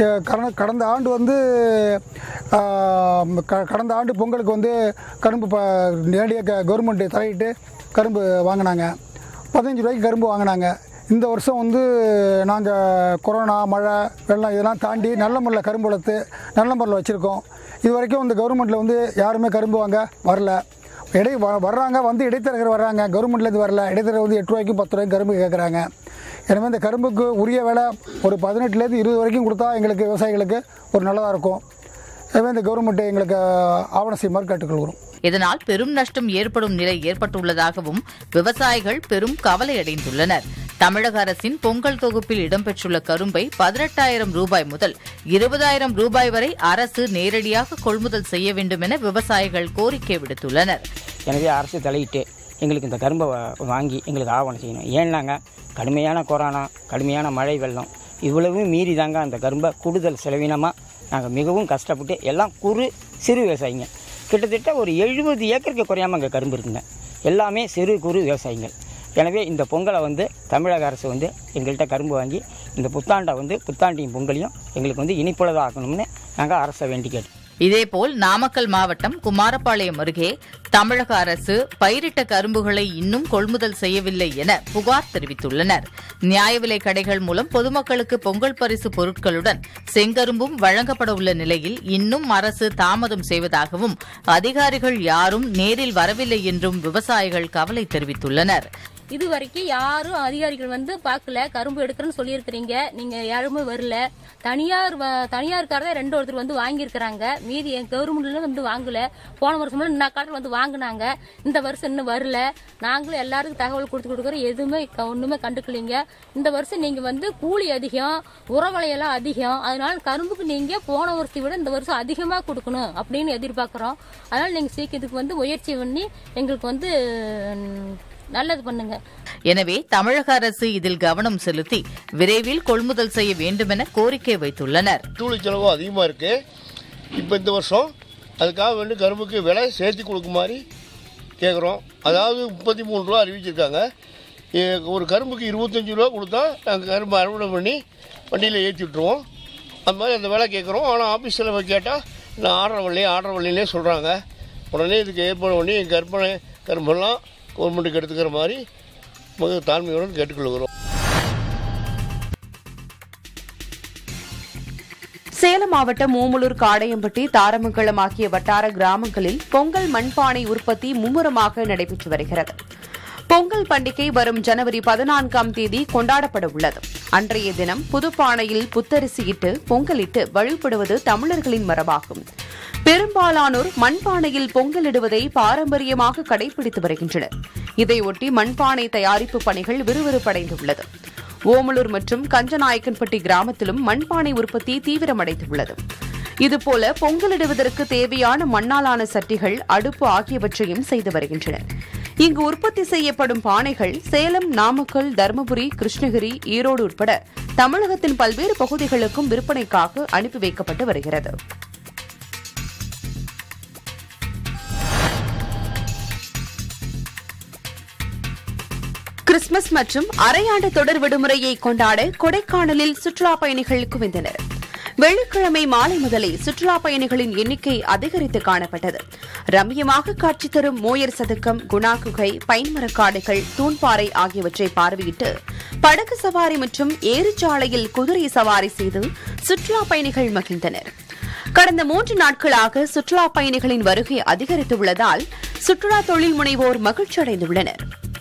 கடந்த ஆண்டு பொங்கலுக்கு கரும்பு நேரடியாக கவர்மெண்ட் தலையிட்டு கரும்பு வாங்கினாங்க. 15 ரூபாய்க்கு கரும்பு வாங்கினாங்க. இந்த வருஷம் நாங்கள் கொரோனா, மழை, வெள்ளம் இதெல்லாம் தாண்டி நல்ல முறையில் கரும்பு வளர்த்து நல்ல முறையில் வச்சுருக்கோம். இது வரைக்கும் இந்த கவர்மெண்ட்டில் யாருமே கரும்பு வாங்க வரல. வர்றாங்க, இடைத்தரகர் வர்றாங்க, கவர்மெண்ட்லேருந்து வரல. இடைத்தரகர் 8 ரூபாய்க்கும் 10 ரூபாய்க்கும் கரும்பு கேட்குறாங்க. எனவே இந்த கரும்புக்கு உரிய விலை ஒரு 18லேருந்து 20 வரைக்கும் கொடுத்தா எங்களுக்கு விவசாயிகளுக்கு ஒரு நல்லதாக இருக்கும். எனவே இந்த கவர்மெண்ட் எங்களுக்கு ஆவணம் செய்யுமாறு கேட்டுக்கொள்கிறோம். இதனால் பெரும் நஷ்டம் ஏற்படும் நிலை ஏற்பட்டுள்ளதாகவும் விவசாயிகள் பெரும் கவலையடைந்துள்ளனர். தமிழக அரசின் பொங்கல் தொகுப்பில் இடம்பெற்றுள்ள கரும்பை 18,000 ரூபாய் முதல் 20,000 ரூபாய் வரை அரசு நேரடியாக கொள்முதல் செய்ய வேண்டும் என விவசாயிகள் கோரிக்கை விடுத்துள்ளனர். எனவே அரசு தலையிட்டு எங்களுக்கு இந்த கரும்பை வாங்கி எங்களுக்கு ஆவணம் செய்யணும். ஏன்னாங்க கடுமையான கொரோனா, கடுமையான மழை, வெள்ளம் இவ்வளவும் மீறி தாங்க அந்த கரும்பை கூடுதல் செலவினமாக நாங்கள் மிகவும் கஷ்டப்பட்டு எல்லாம் சிறு விவசாயிங்க கிட்டத்தட்ட ஒரு 70 ஏக்கருக்கு குறையாமல் அங்கே கரும்பு இருக்குங்க. எல்லாமே சிறு குறு விவசாயிகள். எனவே இந்த பொங்கலை தமிழக அரசு எங்கள்கிட்ட கரும்பு வாங்கி இந்த புத்தாண்டையும் பொங்கலையும் எங்களுக்கு இனிப்புள்ளதாக ஆக்கணும்னு நாங்கள் அரசை வேண்டி கேட்டோம். இதேபோல் நாமக்கல் மாவட்டம் குமாரபாளையம் அருகே தமிழக அரசு பயிரிட்ட கரும்புகளை இன்னும் கொள்முதல் செய்யவில்லை என புகார் தெரிவித்துள்ளனர். நியாய விலை கடைகள் மூலம் பொதுமக்களுக்கு பொங்கல் பரிசு பொருட்களுடன் செங்கரும்பும் வழங்கப்பட உள்ள நிலையில் இன்னும் அரசு தாமதம் செய்வதாகவும் அதிகாரிகள் யாரும் நேரில் வரவில்லை என்றும் விவசாயிகள் கவலை தெரிவித்துள்ளனர். இது வரைக்கும் யாரும் அதிகாரிகள் வந்து பார்க்கல. கரும்பு எடுக்கிறேன்னு சொல்லியிருக்கிறீங்க, நீங்க யாருமே வரல. தனியாருக்காரதான் 2 ஒருத்தர் வந்து வாங்கியிருக்கிறாங்க, மீதி கவர்மெண்ட்ல வந்து வாங்கல. போன வருஷம் இன்னும் காலத்தில் வந்து வாங்கினாங்க, இந்த வருஷம் இன்னும் வரல. நாங்களும் எல்லாருக்கும் தகவல் கொடுக்குறோம், எதுவுமே ஒண்ணுமே கண்டுக்கலீங்க. இந்த வருஷம் நீங்க வந்து கூலி அதிகம், உரவிலையெல்லாம் அதிகம், அதனால கரும்புக்கு நீங்க போன வருஷத்தை விட இந்த வருஷம் அதிகமா கொடுக்கணும் அப்படின்னு எதிர்பார்க்கிறோம். அதனால நீங்க சீக்கிரத்துக்கு வந்து முயற்சி பண்ணி எங்களுக்கு வந்து நல்லது பண்ணுங்க. எனவே தமிழக அரசு இதில் கவனம் செலுத்தி விரைவில் கொள்முதல் செய்ய வேண்டும் என கோரிக்கை வைத்துள்ளனர். கூலி செலவு அதிகமா இருக்கு. இப்ப இந்த வருஷம் அதுக்காக வேண்டி கரும்புக்கு விலை சேர்த்து கொடுக்குமாறு கேட்குறோம். அதாவது 33 ரூபா அறிவிச்சிருக்காங்க. ஒரு கரும்புக்கு 25 ரூபா கொடுத்தா நாங்கள் கரும்பு அறுவடை பண்ணி வண்டியில் ஏற்றி விட்டுருவோம். அது மாதிரி அந்த விலை கேட்குறோம். ஆனால் ஆஃபீஸில் கேட்டால் நான் ஆர்டர் வழியிலே சொல்கிறாங்க. உடனே இதுக்கு ஏற்பாடு பண்ணி கரும்பெல்லாம் கவர்மெண்ட்டுக்கு எடுத்துக்கிற மாதிரி மிக தாழ்மையுடன் கேட்டுக்கொள்கிறோம். சேலம் மாவட்டம் ஓமலூர், காடையம்பட்டி, தாரமங்கலம் ஆகிய வட்டார கிராமங்களில் பொங்கல் மண்பானை உற்பத்தி மும்முரமாக நடைபெற்று வருகிறது. பொங்கல் பண்டிகை வரும் ஜனவரி 14ஆம் தேதி கொண்டாடப்பட உள்ளது. அன்றைய தினம் புதுப்பானையில் புத்தரிசியிட்டு பொங்கலிட்டு வழிபடுவது தமிழர்களின் மரபாகும். பெரும்பாலானோர் மண்பானையில் பொங்கலிடுவதை பாரம்பரியமாக கடைபிடித்து வருகின்றனர். இதையொட்டி மண்பானை தயாரிப்பு பணிகள் விறுவிறுப்படைந்துள்ளது. ஓமலூர் மற்றும் கஞ்சநாயக்கன்பட்டி கிராமத்திலும் மண்பானை உற்பத்தி தீவிரமடைந்துள்ளது. இதுபோல பொங்கலிடுவதற்கு தேவையான மண்ணாலான சட்டிகள், அடுப்பு ஆகியவற்றையும் செய்து வருகின்றனர். இங்கு உற்பத்தி செய்யப்படும் பானைகள் சேலம், நாமக்கல், தருமபுரி, கிருஷ்ணகிரி, ஈரோடு உட்பட தமிழகத்தின் பல்வேறு பகுதிகளுக்கும் விற்பனைக்காக அனுப்பி வைக்கப்பட்டு வருகிறது. கிறிஸ்துமஸ் மற்றும் அரையாண்டு தொடர் விடுமுறையை கொண்டாட கொடைக்கானலில் சுற்றுலா பயணிகள் குவிந்தனர். வெள்ளிக்கிழமை மாலை முதலே சுற்றுலா பயணிகளின் எண்ணிக்கை அதிகரித்து காணப்பட்டது. ரம்மியமாக காட்சி தரும் மோயர் சதுக்கம், குணா குகை, பைன்மரக்காடுகள், தூண்பாறை ஆகியவற்றை பார்வையிட்டு படகு சவாரி மற்றும் ஏரிச்சாலையில் குதிரை சவாரி செய்து சுற்றுலா பயணிகள் மகிழ்ந்தனர். கடந்த 3 நாட்களாக சுற்றுலா பயணிகளின் வருகை அதிகரித்துள்ளதால் சுற்றுலா தொழில் முனைவோர் மகிழ்ச்சியடைந்துள்ளனர்.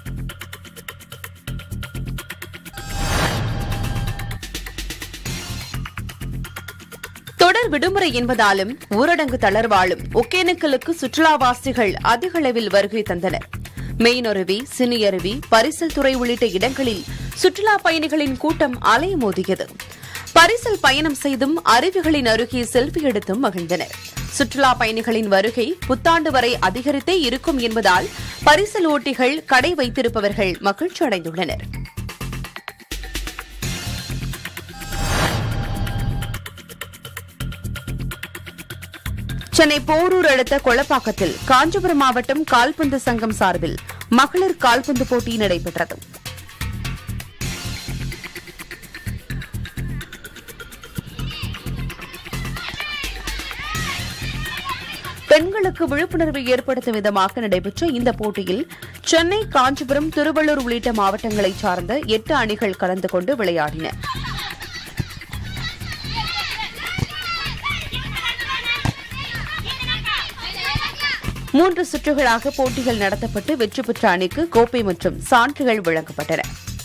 தொடர் விடுமுறை என்பதாலும் ஊரடங்கு தளர்வாலும் ஒகேனக்கலுக்கு சுற்றுலாவாசிகள் அதிக அளவில் வருகை தந்தனர். மெயினருவி, சினியருவி, பரிசல் துறை உள்ளிட்ட இடங்களில் சுற்றுலா பயணிகளின் கூட்டம் அலைமோதியது. பரிசல் பயணம் செய்தும் அருவிகளின் அருகே செல்ஃபி எடுத்தும் மகிழ்ந்தனர். சுற்றுலா பயணிகளின் வருகை புத்தாண்டு வரை அதிகரித்தே இருக்கும் என்பதால் பரிசல் ஓட்டிகள், கடை வைத்திருப்பவர்கள் மகிழ்ச்சி அடைந்துள்ளனர். சென்னை போரூர் அடுத்த கொளப்பாக்கத்தில் காஞ்சிபுரம் மாவட்டம் கால்பந்து சங்கம் சார்பில் மகளிர் கால்பந்து போட்டி நடைபெற்றது. பெண்களுக்கு விழிப்புணர்வு ஏற்படுத்தும் விதமாக நடைபெற்ற இந்த போட்டியில் சென்னை, காஞ்சிபுரம், திருவள்ளூர் உள்ளிட்ட மாவட்டங்களைச் சார்ந்த 8 அணிகள் கலந்து கொண்டு விளையாடின. மூன்று சுற்றுகளாக போட்டிகள் நடத்தப்பட்டு வெற்றி பெற்ற அணிக்கு கோப்பை மற்றும் சான்றுகள் வழங்கப்பட்டன.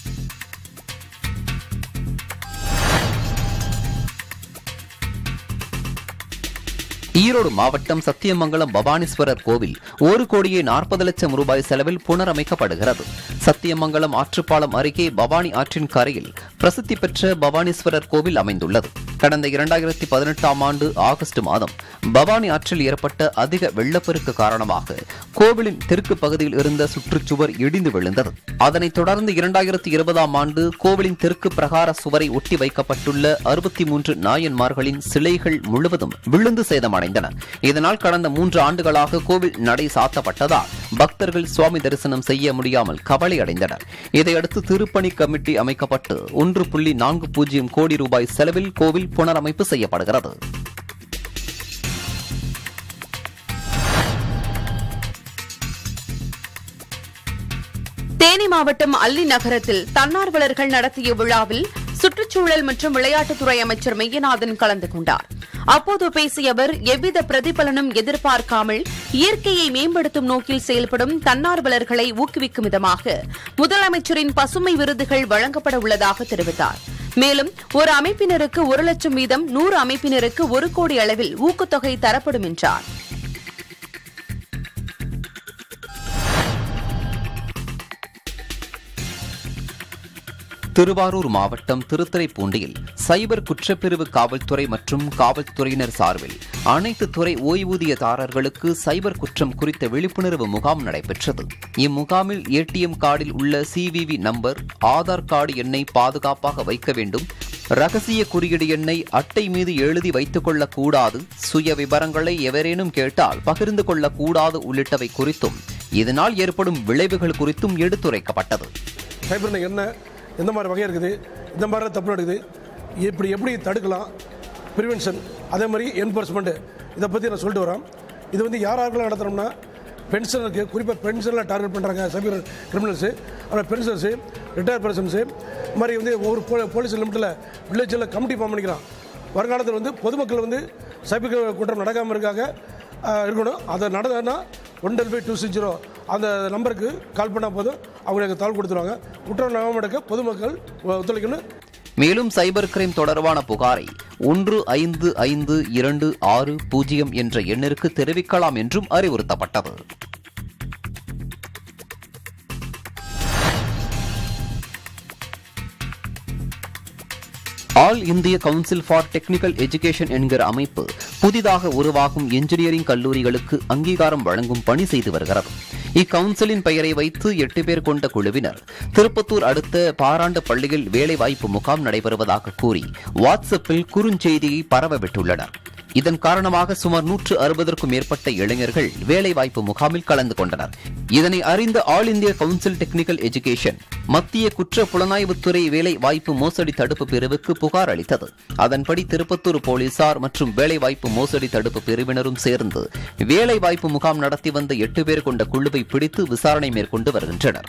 ஈரோடு மாவட்டம் சத்தியமங்கலம் பவானீஸ்வரர் கோவில் 1,40,00,000 ரூபாய் செலவில் புனரமைக்கப்படுகிறது. சத்தியமங்கலம் ஆற்றுப்பாலம் அருகே பவானி ஆற்றின் கரையில் பிரசித்தி பெற்ற பவானீஸ்வரர் கோவில் அமைந்துள்ளது. கடந்த 2018ஆம் ஆண்டு ஆகஸ்ட் மாதம் பவானி ஆற்றில் ஏற்பட்ட அதிக வெள்ளப்பெருக்கு காரணமாக கோவிலின் தெற்கு பகுதியில் இருந்த சுற்றுச்சுவர் இடிந்து விழுந்தது. அதனைத் தொடர்ந்து 2020ஆம் ஆண்டு கோவிலின் தெற்கு பிரகார சுவரை ஒட்டி வைக்கப்பட்டுள்ள 63 நாயன்மார்களின் சிலைகள் முழுவதும் விழுந்து சேதமடைந்தன. இதனால் கடந்த 3 ஆண்டுகளாக கோவில் நடை சாத்தப்பட்டதால் பக்தர்கள் சுவாமி தரிசனம் செய்ய முடியாமல் கவலை அடைந்தனர். இதையடுத்து திருப்பணி கமிட்டி அமைக்கப்பட்டு 1.40 கோடி ரூபாய் செலவில் கோவில் புனரமைப்பு செய்யப்படுகிறது. தேனி மாவட்டம் அல்லி நகரத்தில் தன்னார்வலர்கள் நடத்திய விழாவில் சுற்றுச்சூழல் மற்றும் விளையாட்டுத்துறை அமைச்சர் மெய்யநாதன் கலந்து கொண்டார். அப்போது பேசிய அவர், எவ்வித பிரதிபலனும் எதிர்பார்க்காமல் இயற்கையை மேம்படுத்தும் நோக்கில் செயல்படும் தன்னார்வலர்களை ஊக்குவிக்கும் விதமாக முதலமைச்சரின் பசுமை விருதுகள் வழங்கப்பட உள்ளதாக தெரிவித்தார். மேலும் ஒரு அமைப்பினருக்கு 1 லட்சம் வீதம் 100 அமைப்பினருக்கு 1 கோடி அளவில் ஊக்கத்தொகை தரப்படும் என்றார். திருவாரூர் மாவட்டம் திருத்துறைப்பூண்டியில் சைபர் குற்றப்பிரிவு காவல்துறை மற்றும் காவல்துறையினர் சார்பில் அனைத்து துறை ஓய்வூதியதாரர்களுக்கு சைபர் குற்றம் குறித்த விழிப்புணர்வு முகாம் நடைபெற்றது. இம்முகாமில் ஏடிஎம் கார்டில் உள்ள சிவிவி நம்பர், ஆதார் கார்டு எண்ணை பாதுகாப்பாக வைக்க வேண்டும், ரகசிய குறியீடு எண்ணை அட்டை மீது எழுதி வைத்துக் கொள்ளக்கூடாது, சுய விவரங்களை எவரேனும் கேட்டால் பகிர்ந்து கொள்ளக்கூடாது உள்ளிட்டவை குறித்தும் இதனால் ஏற்படும் விளைவுகள் குறித்தும் எடுத்துரைக்கப்பட்டது. எந்த மாதிரி வகை இருக்குது, இந்த மாதிரி தப்பு நடக்குது, எப்படி தடுக்கலாம், ப்ரிவென்ஷன், அதே மாதிரி என்ஃபோர்ஸ்மெண்ட், இதை பற்றி நான் சொல்லிட்டு வரேன். இது யாரெல்லாம் நடத்துகிறோம்னா பென்ஷனுக்கு, குறிப்பாக பென்ஷனில் டார்கெட் பண்ணுறாங்க சைபர் கிரிமினல்ஸு, அப்புறம் பென்ஷன்ஸு, ரிட்டையர் பர்சன்ஸு, இது மாதிரி ஒவ்வொரு போலீஸ் லிமிட்டில் வில்லேஜில் கமிட்டி ஃபார்ம் பண்ணிக்கிறான். வருங்காலத்தில் பொதுமக்கள் சைபர் குற்றம் நடக்காமல் இருக்கணும். அதை நடந்ததுன்னா 125 அந்த நம்பருக்கு கால் பண்ணால் போதும், அவங்களுக்கு தாள் கொடுத்துருவாங்க. குற்றம் நடக்க பொதுமக்கள் ஒத்துழைக்கணும். மேலும் சைபர் கிரைம் தொடர்பான புகாரை 155260 என்ற எண்ணிற்கு தெரிவிக்கலாம் என்றும் அறிவுறுத்தப்பட்டது. ஆல் இந்திய கவுன்சில் ஃபார் டெக்னிக்கல் எஜுகேஷன் என்கிற அமைப்பு புதிதாக உருவாகும் என்ஜினியரிங் கல்லூரிகளுக்கு அங்கீகாரம் வழங்கும் பணி செய்து வருகிறது. இக்கவுன்சிலின் பெயரை வைத்து 8 பேர் கொண்ட குழுவினர் திருப்பத்தூர் அடுத்த பாராண்டு பள்ளியில் வேலைவாய்ப்பு முகாம் நடைபெறுவதாக கூறி வாட்ஸ்அப்பில் குறுஞ்செய்தியை பரவவிட்டுள்ளனர். இதன் காரணமாக சுமார் 160க்கும் மேற்பட்ட இளைஞர்கள் வேலைவாய்ப்பு முகாமில் கலந்து கொண்டனர். இதனை அறிந்த ஆல் இந்திய கவுன்சில் டெக்னிக்கல் எஜுகேஷன் மத்திய குற்ற புலனாய்வுத்துறை வேலைவாய்ப்பு மோசடி தடுப்பு பிரிவுக்கு புகார் அளித்தது. அதன்படி திருப்பத்தூர் போலீசார் மற்றும் வேலைவாய்ப்பு மோசடி தடுப்பு பிரிவினரும் சேர்ந்து வேலைவாய்ப்பு முகாம் நடத்தி வந்த 8 பேர் கொண்ட குழுவை பிடித்து விசாரணை மேற்கொண்டு வருகின்றனர்.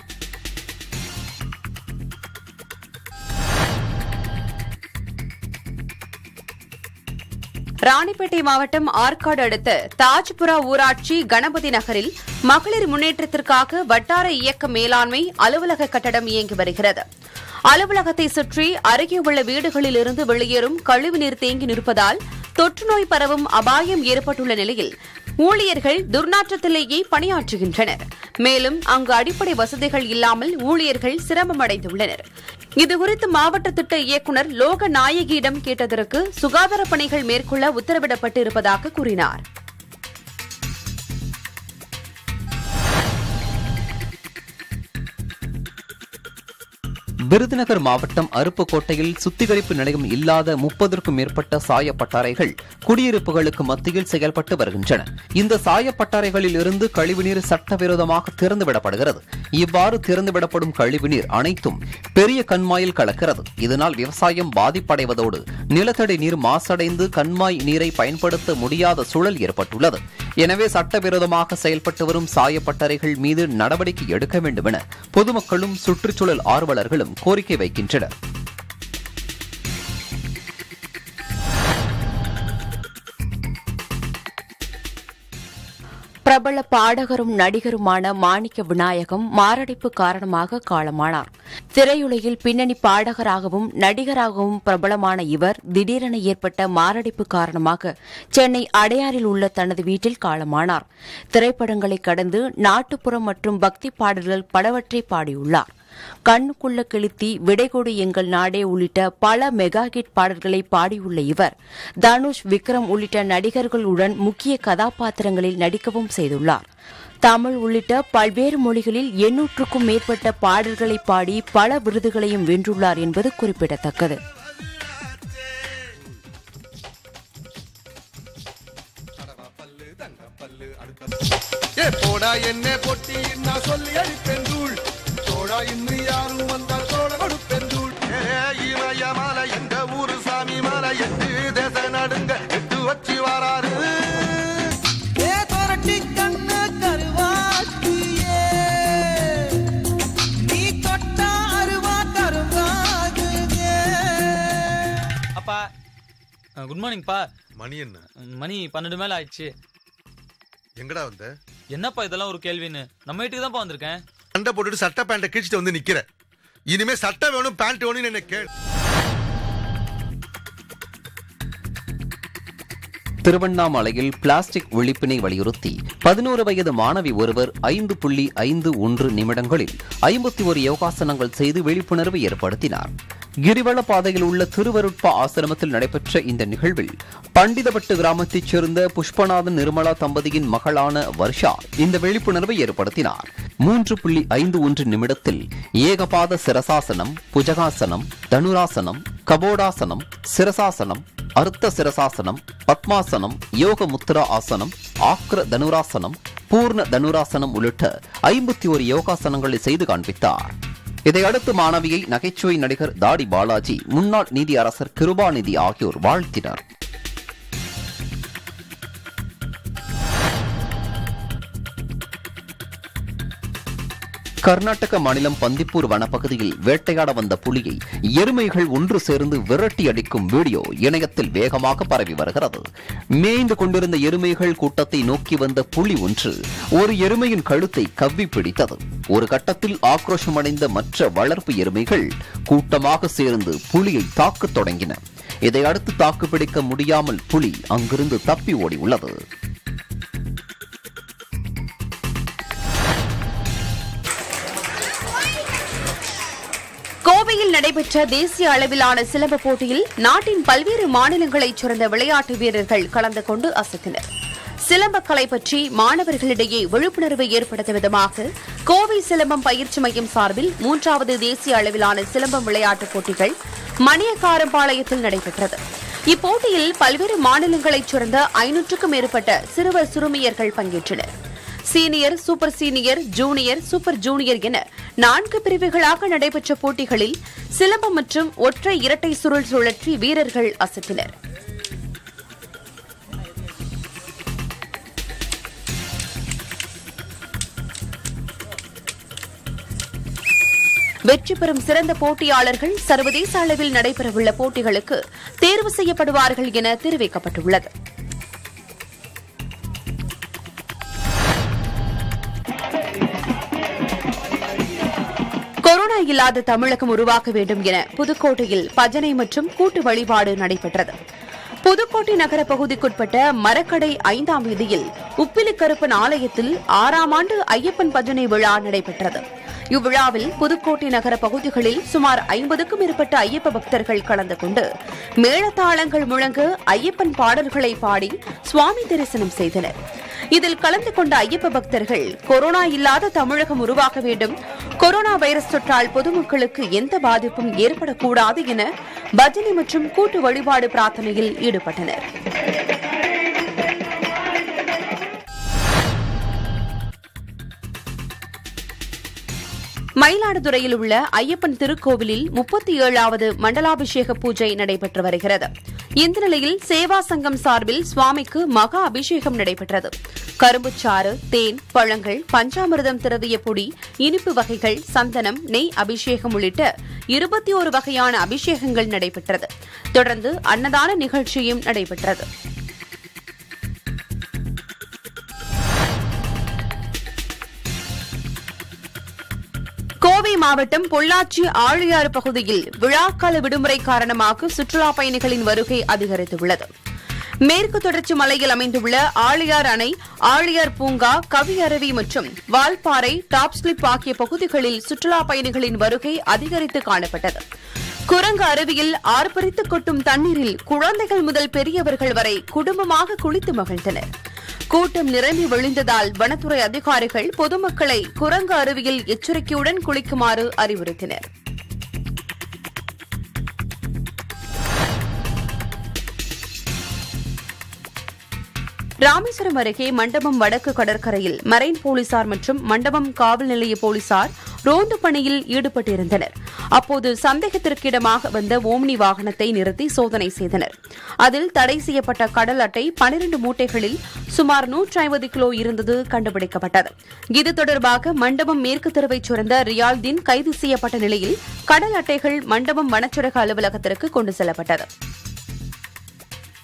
ராணிப்பேட்டை மாவட்டம் ஆற்காடு அடுத்த தாஜ்புரா ஊராட்சி கணபதி நகரில் மகளிர் முன்னேற்றத்திற்காக வட்டார இயக்க மேலாண்மை அலுவலக கட்டடம் இயங்கி வருகிறது. அலுவலகத்தை சுற்றி அருகே உள்ள வீடுகளில் இருந்து வெளியேறும் கழிவுநீர் தேங்கி நிற்பதால் தொற்றுநோய் பரவும் அபாயம் ஏற்பட்டுள்ள நிலையில் ஊழியர்கள் துர்நாற்றத்திலேயே பணியாற்றுகின்றனர். மேலும் அங்கு அடிப்படை வசதிகள் இல்லாமல் ஊழியர்கள் சிரமமடைந்துள்ளனர். இதுகுறித்து மாவட்ட திட்ட இயக்குநர் லோகநாயகியிடம் கேட்டதற்கு சுகாதார பணிகள் மேற்கொள்ள உத்தரவிடப்பட்டு இருப்பதாக கூறினார். விருதுநகர் மாவட்டம் அருப்புக்கோட்டையில் சுத்திகரிப்பு நிலையம் இல்லாத 30க்கும் மேற்பட்ட சாயப்பட்டறைகள் குடியிருப்புகளுக்கு மத்தியில் செயல்பட்டு வருகின்றன. இந்த சாயப்பட்டறைகளில் இருந்து கழிவுநீர் சட்டவிரோதமாக திறந்துவிடப்படுகிறது. இவ்வாறு திறந்துவிடப்படும் கழிவுநீர் அனைத்தும் பெரிய கண்மாயில் கலக்கிறது. இதனால் விவசாயம் பாதிப்படைவதோடு நிலத்தடி நீர் மாசடைந்து கண்மாய் நீரை பயன்படுத்த முடியாத சூழல் ஏற்பட்டுள்ளது. எனவே சட்டவிரோதமாக செயல்பட்டு வரும் சாயப்பட்டறைகள் மீது நடவடிக்கை எடுக்க வேண்டும் என பொதுமக்களும் சுற்றுச்சூழல் ஆர்வலர்களும் கோரிக்கை வைக்கின்றனர். பிரபல பாடகரும் நடிகருமான மாணிக்க விநாயகம் மாரடைப்பு காரணமாக காலமானார். திரையுலகில் பின்னணி பாடகராகவும் நடிகராகவும் பிரபலமான இவர் திடீரென ஏற்பட்ட மாரடைப்பு காரணமாக சென்னை அடையாறில் உள்ள தனது வீட்டில் காலமானார். திரைப்படங்களை கடந்து நாட்டுப்புறம் மற்றும் பக்தி பாடல்கள் பலவற்றை பாடியுள்ளார். கண்ணுக்குள்ள கிழித்தி, விடைகொடு எங்கள் நாடே உள்ளிட்ட பல மெகா ஹிட் பாடல்களை பாடியுள்ள இவர் தனுஷ், விக்ரம் உள்ளிட்ட நடிகர்களுடன் முக்கிய கதாபாத்திரங்களில் நடிக்கவும் செய்துள்ளார். தமிழ் உள்ளிட்ட பல்வேறு மொழிகளில் 800க்கும் மேற்பட்ட பாடல்களை பாடி பல விருதுகளையும் வென்றுள்ளார் என்பது குறிப்பிடத்தக்கது. இன்னும் யாரும் வந்தால் தோட கொடுப்பெந்தூள் இமயமலை எங்க ஊரு சாமி மலை 8 தேச நடுங்க 8 வச்சு வராரு தொரட்டி கண்ணு கருவாட்டியே நீ தொட்டா அருவா கருவாகுங்க குட் மார்னிங்ப்பா. மணி என்ன? மணி 12 மேல ஆயிடுச்சு. எங்கடா வந்த? என்னப்பா இதெல்லாம் ஒரு கேள்வின்னு? நம்ம வீட்டுக்கு தான்ப்பா வந்திருக்கேன். சண்டை போட்டுட்டு சட்டை பேண்ட்டை கிழிச்சிட்டு வந்து நிக்கிற. இனிமே சட்டை வேணும் பேண்ட் வேணும்னு என்ன கேள். திருவண்ணாமலையில் பிளாஸ்டிக் ஒழிப்பினை வலியுறுத்தி 11 வயது மாணவி ஒருவர் 5.51 நிமிடங்களில் 51 யோகாசனங்கள் செய்து விழிப்புணர்வு ஏற்படுத்தினார். கிரிவல பாதையில் உள்ள திருவருட்பா ஆசிரமத்தில் நடைபெற்ற இந்த நிகழ்வில் பண்டிதபட்டு கிராமத்தைச் சேர்ந்த புஷ்பநாதன் நிர்மலா தம்பதியின் மகளான வர்ஷா இந்த விழிப்புணர்வை ஏற்படுத்தினார். 3.51 நிமிடத்தில் ஏகபாத சிரசாசனம், புஜகாசனம், தனுராசனம், கபோடாசனம், சிரசாசனம், அர்த்த சிரசாசனம், பத்மாசனம், யோக முத்ரா ஆசனம், ஆக்ர தனுராசனம், பூர்ண தனுராசனம் உள்ளிட்ட 51 யோகாசனங்களை செய்து காண்பித்தார். இதையடுத்து மாணவியை நகைச்சுவை நடிகர் தாடி பாலாஜி, முன்னாள் நீதி அரசர் கிருபாநிதி ஆகியோர் வாழ்த்தினர். கர்நாடக மாநிலம் பந்திப்பூர் வனப்பகுதியில் வேட்டையாட வந்த புலியை எருமைகள் ஒன்று சேர்ந்து விரட்டி அடிக்கும் வீடியோ இணையத்தில் வேகமாக பரவி வருகிறது. மேய்ந்து கொண்டிருந்த எருமைகள் கூட்டத்தை நோக்கி வந்த புலி ஒன்று ஒரு எருமையின் கழுத்தை கவ்வி பிடித்தது. ஒரு கட்டத்தில் ஆக்ரோஷமடைந்த மற்ற வளர்ப்பு எருமைகள் கூட்டமாக சேர்ந்து புலியை தாக்கத் தொடங்கின. இதையடுத்து தாக்குப்பிடிக்க முடியாமல் புலி அங்கிருந்து தப்பி ஓடியுள்ளது. கோவையில் நடைபெற்ற தேசிய அளவிலான சிலம்ப போட்டியில் நாட்டின் பல்வேறு மாநிலங்களைச் சேர்ந்த விளையாட்டு வீரர்கள் கலந்து கொண்டு அசத்தினர். சிலம்பக்கலை பற்றி மாணவர்களிடையே விழிப்புணர்வு ஏற்படுத்தும் விதமாக கோவை சிலம்பம் பயிற்சி மையம் சார்பில் 3வது தேசிய அளவிலான சிலம்பம் விளையாட்டுப் போட்டிகள் மணியக்காரம்பாளையத்தில் நடைபெற்றது. இப்போட்டியில் பல்வேறு மாநிலங்களைச் சேர்ந்த 500க்கும் மேற்பட்ட சிறுவர் சிறுமியர்கள் பங்கேற்றனர். Senior, super senior, junior, super junior என 4 பிரிவுகளாக நடைபெற்ற போட்டிகளில் சிலம்பம் மற்றும் ஒற்றை இரட்டை சுருள் சுழற்றி வீரர்கள் அசத்தினர். வெற்றி பெறும் சிறந்த போட்டியாளர்கள் சர்வதேச அளவில் நடைபெறவுள்ள போட்டிகளுக்கு தேர்வு செய்யப்படுவார்கள் என தெரிவிக்கப்பட்டுள்ளது. கொரோனா இல்லாத தமிழகம் உருவாக்க வேண்டும் என புதுக்கோட்டையில் பஜனை மற்றும் கூட்டு வழிபாடு நடைபெற்றது. புதுக்கோட்டை நகர பகுதிக்குட்பட்ட மரக்கடை 5ஆம் வீதியில் உப்பிலிக்கருப்பன் ஆலயத்தில் 6ஆம் ஆண்டு ஐயப்பன் பஜனை விழா நடைபெற்றது. இவ்விழாவில் புதுக்கோட்டை நகர பகுதிகளில் சுமார் 50க்கும் மேற்பட்ட ஐயப்ப பக்தர்கள் கலந்து கொண்டு மேளதாளங்கள் முழங்க ஐயப்பன் பாடல்களை பாடி சுவாமி தரிசனம் செய்தனர். இதில் கலந்து கொண்ட ஐயப்ப பக்தர்கள் கொரோனா இல்லாத தமிழகம் உருவாக்க வேண்டும், கொரோனா வைரஸ் தொற்றால் பொதுமக்களுக்கு எந்த பாதிப்பும் ஏற்படக்கூடாது என பஜனை மற்றும் கூட்டு வழிபாடு பிரார்த்தனையில் ஈடுபட்டனர். மயிலாடுதுறையில் உள்ள ஐயப்பன் திருக்கோவிலில் 37வது மண்டலாபிஷேக பூஜை நடைபெற்று வருகிறது. இந்த நிலையில் சேவா சங்கம் சார்பில் சுவாமிக்கு மகா அபிஷேகம் நடைபெற்றது. கரும்புச்சாறு, தேன், பழங்கள், பஞ்சாமிர்தம் திரவிய பொடி, இனிப்பு வகைகள், சந்தனம், நெய் அபிஷேகம் உள்ளிட்ட 21 வகையான அபிஷேகங்கள் நடைபெற்றது. தொடர்ந்து அன்னதான நிகழ்ச்சியும் நடைபெற்றது. கோவை மாவட்டம் பொள்ளாச்சி ஆழியாறு பகுதியில் விழாக்கால விடுமுறை காரணமாக சுற்றுலா பயணிகளின் வருகை அதிகரித்துள்ளது. மேற்கு தொடர்ச்சி மலையில் அமைந்துள்ள ஆழியார் அணை, ஆழியார் பூங்கா, கவி அருவி மற்றும் வால்பாறை, டாப் ஸ்லிப் ஆகிய பகுதிகளில் சுற்றுலா பயணிகளின் வருகை அதிகரித்து காணப்பட்டது. குரங்கு அருவியில் ஆர்ப்பரித்து கொட்டும் தண்ணீரில் குழந்தைகள் முதல் பெரியவர்கள் வரை குடும்பமாக குளித்து மகிழ்ந்தனர். கூட்டம் நிரம்பி வழிந்ததால் வனத்துறை அதிகாரிகள் பொதுமக்களை குரங்கு அருவியில் எச்சரிக்கையுடன் குளிக்குமாறு அறிவுறுத்தினர். ராமேஸ்வரம் அருகே மண்டபம் வடக்கு கடற்கரையில் மரைன் போலீசார் மற்றும் மண்டபம் காவல் நிலைய போலீசார் ரோந்து பணியில் ஈடுபட்டிருந்தனர். அப்போது சந்தேகத்திற்கிடமாக வந்த ஓம்னி வாகனத்தை நிறுத்தி சோதனை செய்தனர். அதில் தடை செய்யப்பட்ட கடல் அட்டை 12 மூட்டைகளில் சுமார் 150 கிலோ இருந்தது கண்டுபிடிக்கப்பட்டது. இது தொடர்பாக மண்டபம் மேற்கு தெருவைச் சேர்ந்த ரியால்தீன் கைது செய்யப்பட்ட நிலையில் கடல் அட்டைகள் மண்டபம் வனச்சரக அலுவலகத்திற்கு கொண்டு செல்லப்பட்டது.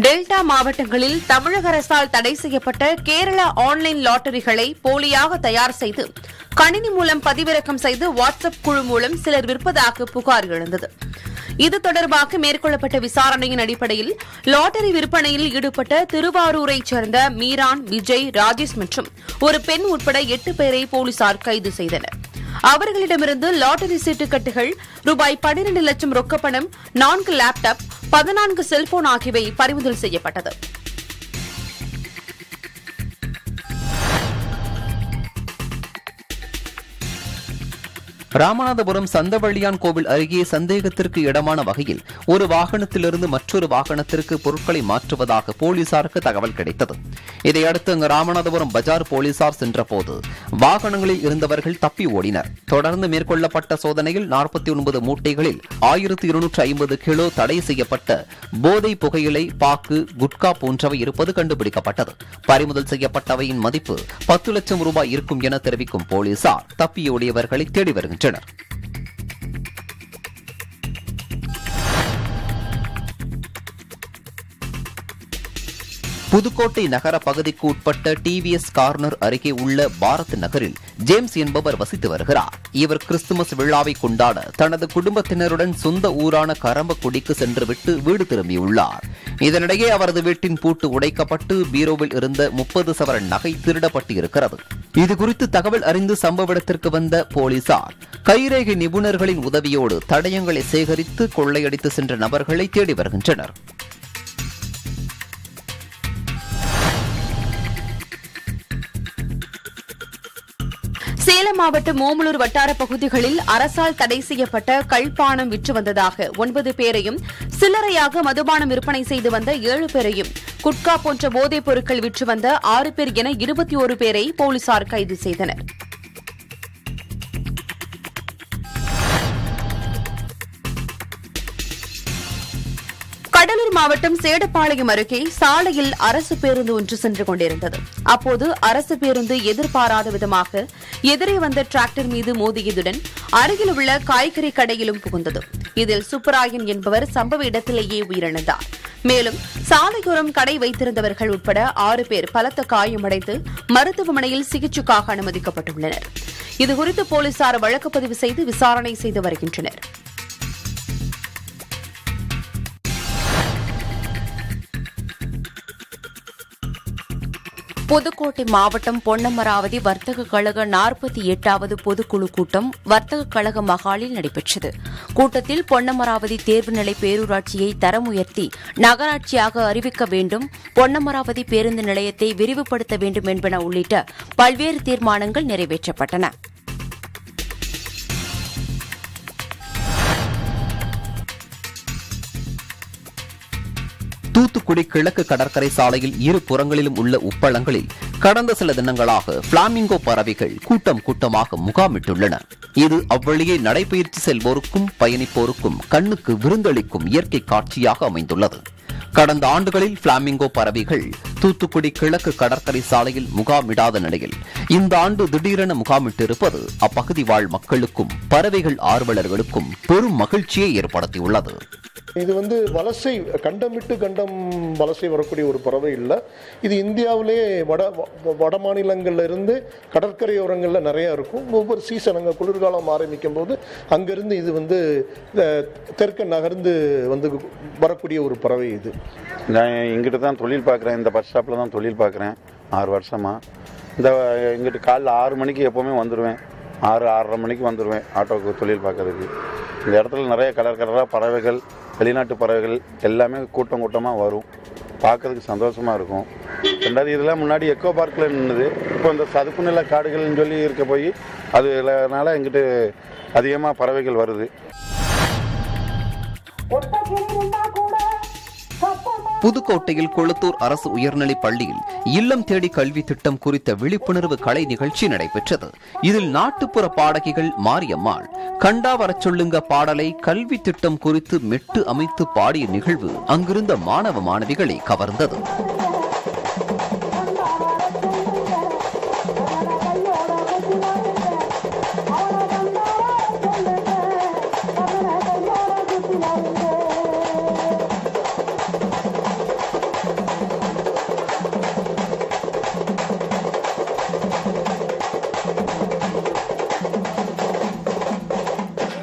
டெல்டா மாவட்டங்களில் தமிழக அரசால் தடை செய்யப்பட்ட கேரள ஆன்லைன் லாட்டரிகளை போலியாக தயார் செய்து கணினி மூலம் பதிவிறக்கம் செய்து வாட்ஸ்அப் குழு மூலம் சிலர் விற்பதாக புகார் எழுந்தது. இது தொடர்பாக மேற்கொள்ளப்பட்ட விசாரணையின் அடிப்படையில் லாட்டரி விற்பனையில் ஈடுபட்ட திருவாரூரைச் சேர்ந்த மீரான், விஜய், ராஜேஷ் மற்றும் ஒரு பெண் உட்பட 8 பேரை போலீசார் கைது செய்தனர். அவர்களிடமிருந்து லாட்டரி சீட்டுக்கட்டுகள், ரூபாய் 12 லட்சம் ரொக்கப்பணம், 4 லேப்டாப், 14 செல்போன் ஆகியவை பறிமுதல் செய்யப்பட்டது. ராமநாதபுரம் சந்தவள்ளியான் கோவில் அருகே சந்தேகத்திற்கு இடமான வகையில் ஒரு வாகனத்திலிருந்து மற்றொரு வாகனத்திற்கு பொருட்களை மாற்றுவதாக போலீசாருக்கு தகவல் கிடைத்தது. இதையடுத்து அங்கு ராமநாதபுரம் பஜார் போலீசார் சென்றபோது வாகனங்களில் இருந்தவர்கள் தப்பி ஓடினர். தொடர்ந்து மேற்கொள்ளப்பட்ட சோதனையில் 49 மூட்டைகளில் 1250 கிலோ தடை செய்யப்பட்ட போதை புகையிலை, பாக்கு, குட்கா போன்றவை இருப்பது கண்டுபிடிக்கப்பட்டது. பறிமுதல் செய்யப்பட்டவையின் மதிப்பு 10 லட்சம் ரூபாய் இருக்கும் என தெரிவிக்கும் போலீசார் தப்பியோடியவர்களை தேடி வருகின்றனர். புதுக்கோட்டை நகர பகுதிக்கு உட்பட்ட டிவிஎஸ் கார்னர் அருகே உள்ள பாரத் நகரில் ஜேம்ஸ் என்பவர் வசித்து வருகிறார். இவர் கிறிஸ்துமஸ் விழாவை கொண்டாட தனது குடும்பத்தினருடன் சொந்த ஊரான கரம்பக்குடிக்கு சென்றுவிட்டு வீடு திரும்பியுள்ளார். இதனிடையே அவரது வீட்டின் பூட்டு உடைக்கப்பட்டு பீரோவில் இருந்த 30 சவரன் நகை திருடப்பட்டு இருக்கிறது. இதுகுறித்து தகவல் அறிந்து சம்பவ இடத்திற்கு வந்த போலீசார் கைரேகை நிபுணர்களின் உதவியோடு தடயங்களை சேகரித்து கொள்ளையடித்து சென்ற நபர்களை தேடி வருகின்றனர். சேலம் மாவட்டம் ஓமலூர் வட்டார பகுதிகளில் அரசால் தடை செய்யப்பட்ட கள்பானம் விற்று வந்ததாக 9 பேரையும், சில்லறையாக மதுபானம் விற்பனை செய்து வந்த 7 பேரையும், குட்கா போன்ற போதைப் பொருட்கள் விற்று வந்த 6 பேர் என 21 பேரை போலீசார் கைது செய்தனர். கடலூர் மாவட்டம் சேடப்பாளையம் அருகே சாலையில் அரசு பேருந்து ஒன்று சென்று கொண்டிருந்தது. அப்போது அரசு பேருந்து எதிர்பாராத விதமாக எதிரே வந்த டிராக்டர் மீது மோதியதுடன் அருகில் உள்ள காய்கறி கடையிலும் புகுந்தது. இதில் சுப்பராயன் என்பவர் சம்பவ இடத்திலேயே உயிரிழந்தார். மேலும் சாலையோரம் கடை வைத்திருந்தவர்கள் உட்பட 6 பேர் பலத்த காயமடைந்து மருத்துவமனையில் சிகிச்சைக்காக அனுமதிக்கப்பட்டுள்ளனர். இதுகுறித்து போலீசார் வழக்கு பதிவு செய்து விசாரணை செய்து வருகின்றனர். புதுக்கோட்டை மாவட்டம் பொன்னமராவதி வர்த்தக கழக 48வது பொதுக்குழு கூட்டம் வர்த்தக கழக மகாலில் நடைபெற்றது. கூட்டத்தில் பொன்னமராவதி தேர்வுநிலை பேரூராட்சியை தரம் உயர்த்தி நகராட்சியாக அறிவிக்க வேண்டும், பொன்னமராவதி பேருந்து நிலையத்தை விரிவுபடுத்த வேண்டும் என்பன உள்ளிட்ட பல்வேறு தீர்மானங்கள் நிறைவேற்றப்பட்டன. தூத்துக்குடி கிழக்கு கடற்கரை சாலையில் இரு புறங்களிலும் உள்ள உப்பளங்களில் கடந்த சில தினங்களாக பிளாமிங்கோ பறவைகள் கூட்டம் கூட்டமாக முகாமிட்டுள்ளன. இது அவ்வழியே நடைபயிற்சி செல்வோருக்கும் பயணிப்போருக்கும் கண்ணுக்கு விருந்தளிக்கும் இயற்கை காட்சியாக அமைந்துள்ளது. கடந்த ஆண்டுகளில் பிளாமிங்கோ பறவைகள் தூத்துக்குடி கிழக்கு கடற்கரை சாலையில் முகாமிடாத நிலையில் இந்த ஆண்டு திடீரென முகாமிட்டிருப்பது அப்பகுதி வாழ் மக்களுக்கும் பறவைகள் ஆர்வலர்களுக்கும் பெரும் மகிழ்ச்சியை ஏற்படுத்தியுள்ளது. இது வலசை கண்டம் விட்டு கண்டம் வலசை வரக்கூடிய ஒரு பறவை இல்லை. இது இந்தியாவிலே வட மாநிலங்கள்ல இருந்து கடற்கரையோரங்களில் நிறையா இருக்கும். ஒவ்வொரு சீசன் அங்கே குளிர்காலம் ஆரம்பிக்கும் போது அங்கேருந்து இது தெற்க நகர்ந்து வரக்கூடிய ஒரு பறவை. இது நான் இங்கிட்ட தான் தொழில் பார்க்குறேன். இந்த பஸ் ஸ்டாப்பில் தான் தொழில் பார்க்குறேன் 6 வருஷமாக. இங்கிட்ட காலைல 6 மணிக்கு எப்போவுமே வந்துடுவேன். 6-6:30 மணிக்கு வந்துடுவேன் ஆட்டோவுக்கு தொழில் பார்க்கறதுக்கு. இந்த இடத்துல நிறைய கடற்கரை பறவைகள், வெளிநாட்டு பறவைகள் எல்லாமே கூட்டம் கூட்டமாக வரும். பார்க்கறதுக்கு சந்தோஷமாக இருக்கும். ரெண்டாவது இதெல்லாம் முன்னாடி எக்கோ பார்க்கில் நின்றுது. இப்போ இந்த சதுப்பு நில காடுகள்னு சொல்லி இருக்க போய் அதனால எங்கிட்ட அதிகமாக பறவைகள் வருது. புதுக்கோட்டையில் கொளத்தூர் அரசு உயர்நிலைப் பள்ளியில் இல்லம் தேடி கல்வி திட்டம் குறித்த விழிப்புணர்வு கலை நிகழ்ச்சி நடைபெற்றது. இதில் நாட்டுப்புற பாடகிகள் மாரியம்மாள் கண்டா வரச் சொல்லுங்க பாடலை கல்வி திட்டம் குறித்து மெட்டு அமைத்து பாடிய நிகழ்வு அங்கிருந்த மாணவ மாணவிகளை கவர்ந்தது.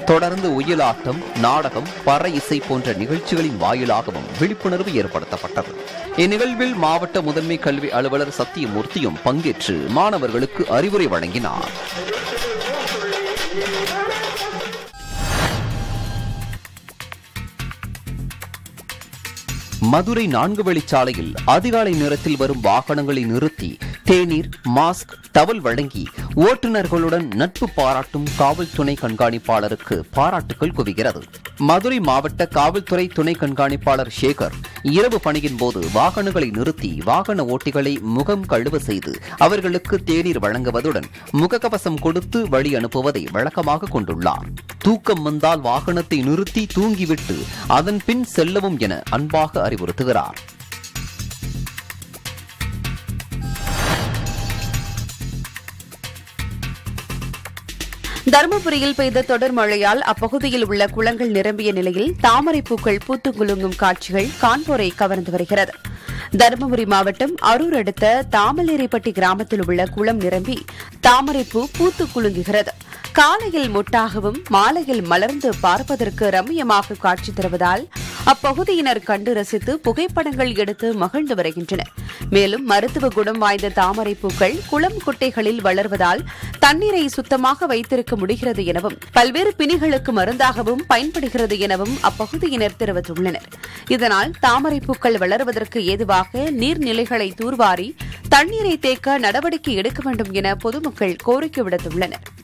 தொடர்ந்து ஒயிலாட்டம், நாடகம், பறை இசை போன்ற நிகழ்ச்சிகளின் வாயிலாகவும் விழிப்புணர்வு ஏற்படுத்தப்பட்டது. இந்நிகழ்வில் மாவட்ட முதன்மை கல்வி அலுவலர் சத்தியமூர்த்தியும் பங்கேற்று மாணவர்களுக்கு அறிவுரை வழங்கினார். மதுரை 4 வழிச்சாலையில் அதிகாலை நேரத்தில் வரும் வாகனங்களை நிறுத்தி தேநீர், மாஸ்க், டவல் வழங்கி ஓட்டுநர்களுடன் நட்பு பாராட்டும் காவல் துணை கண்காணிப்பாளருக்கு பாராட்டுகள் குவிகிறது. மதுரை மாவட்ட காவல்துறை துணை கண்காணிப்பாளர் சேகர் இரவு பணியின் போது வாகனங்களை நிறுத்தி வாகன ஓட்டிகளை முகம் கழுவ செய்து அவர்களுக்கு தேநீர் வழங்குவதுடன் முகக்கவசம் கொடுத்து வழி அனுப்புவதை வழக்கமாக கொண்டுள்ளார். தூக்கம் வந்தால் வாகனத்தை நிறுத்தி தூங்கிவிட்டு அதன் பின் செல்லவும் என அன்பாக அறிவுறுத்துகிறார். தருமபுரியில் பெய்த தொடர் மழையால் அப்பகுதியில் உள்ள குளங்கள் நிரம்பிய நிலையில் தாமரை பூக்கள் பூத்து குலுங்கும் காட்சிகள் காண்போரை கவர்ந்து வருகிறது. தருமபுரி மாவட்டம் அரூர் அடுத்த தாமலேரிப்பட்டி கிராமத்தில் உள்ள குளம் நிரம்பி தாமரைப்பூ பூத்து குலுங்குகிறது. காலையில் மொட்டாகவும் மாலையில் மலர்ந்து பார்ப்பதற்கு ரம்மியமாக காட்சி தருவதால் அப்பகுதியினர் கண்டு ரசித்து புகைப்படங்கள் எடுத்து மகிழ்ந்து வருகின்றனர். மேலும் மருத்துவ குணம் வாய்ந்த தாமரை பூக்கள் குளம் குட்டைகளில் வளர்வதால் தண்ணீரை சுத்தமாக வைத்திருக்க முடிகிறது எனவும் பல்வேறு பிணிகளுக்கு மருந்தாகவும் பயன்படுகிறது எனவும் அப்பகுதியினர் தெரிவித்துள்ளனர். இதனால் தாமரை பூக்கள் வளர்வதற்கு ஏதுவாக நீர்நிலைகளை தூர்வாரி தண்ணீரை தேக்க நடவடிக்கை எடுக்க வேண்டும் என பொதுமக்கள் கோரிக்கை விடுத்துள்ளனர்.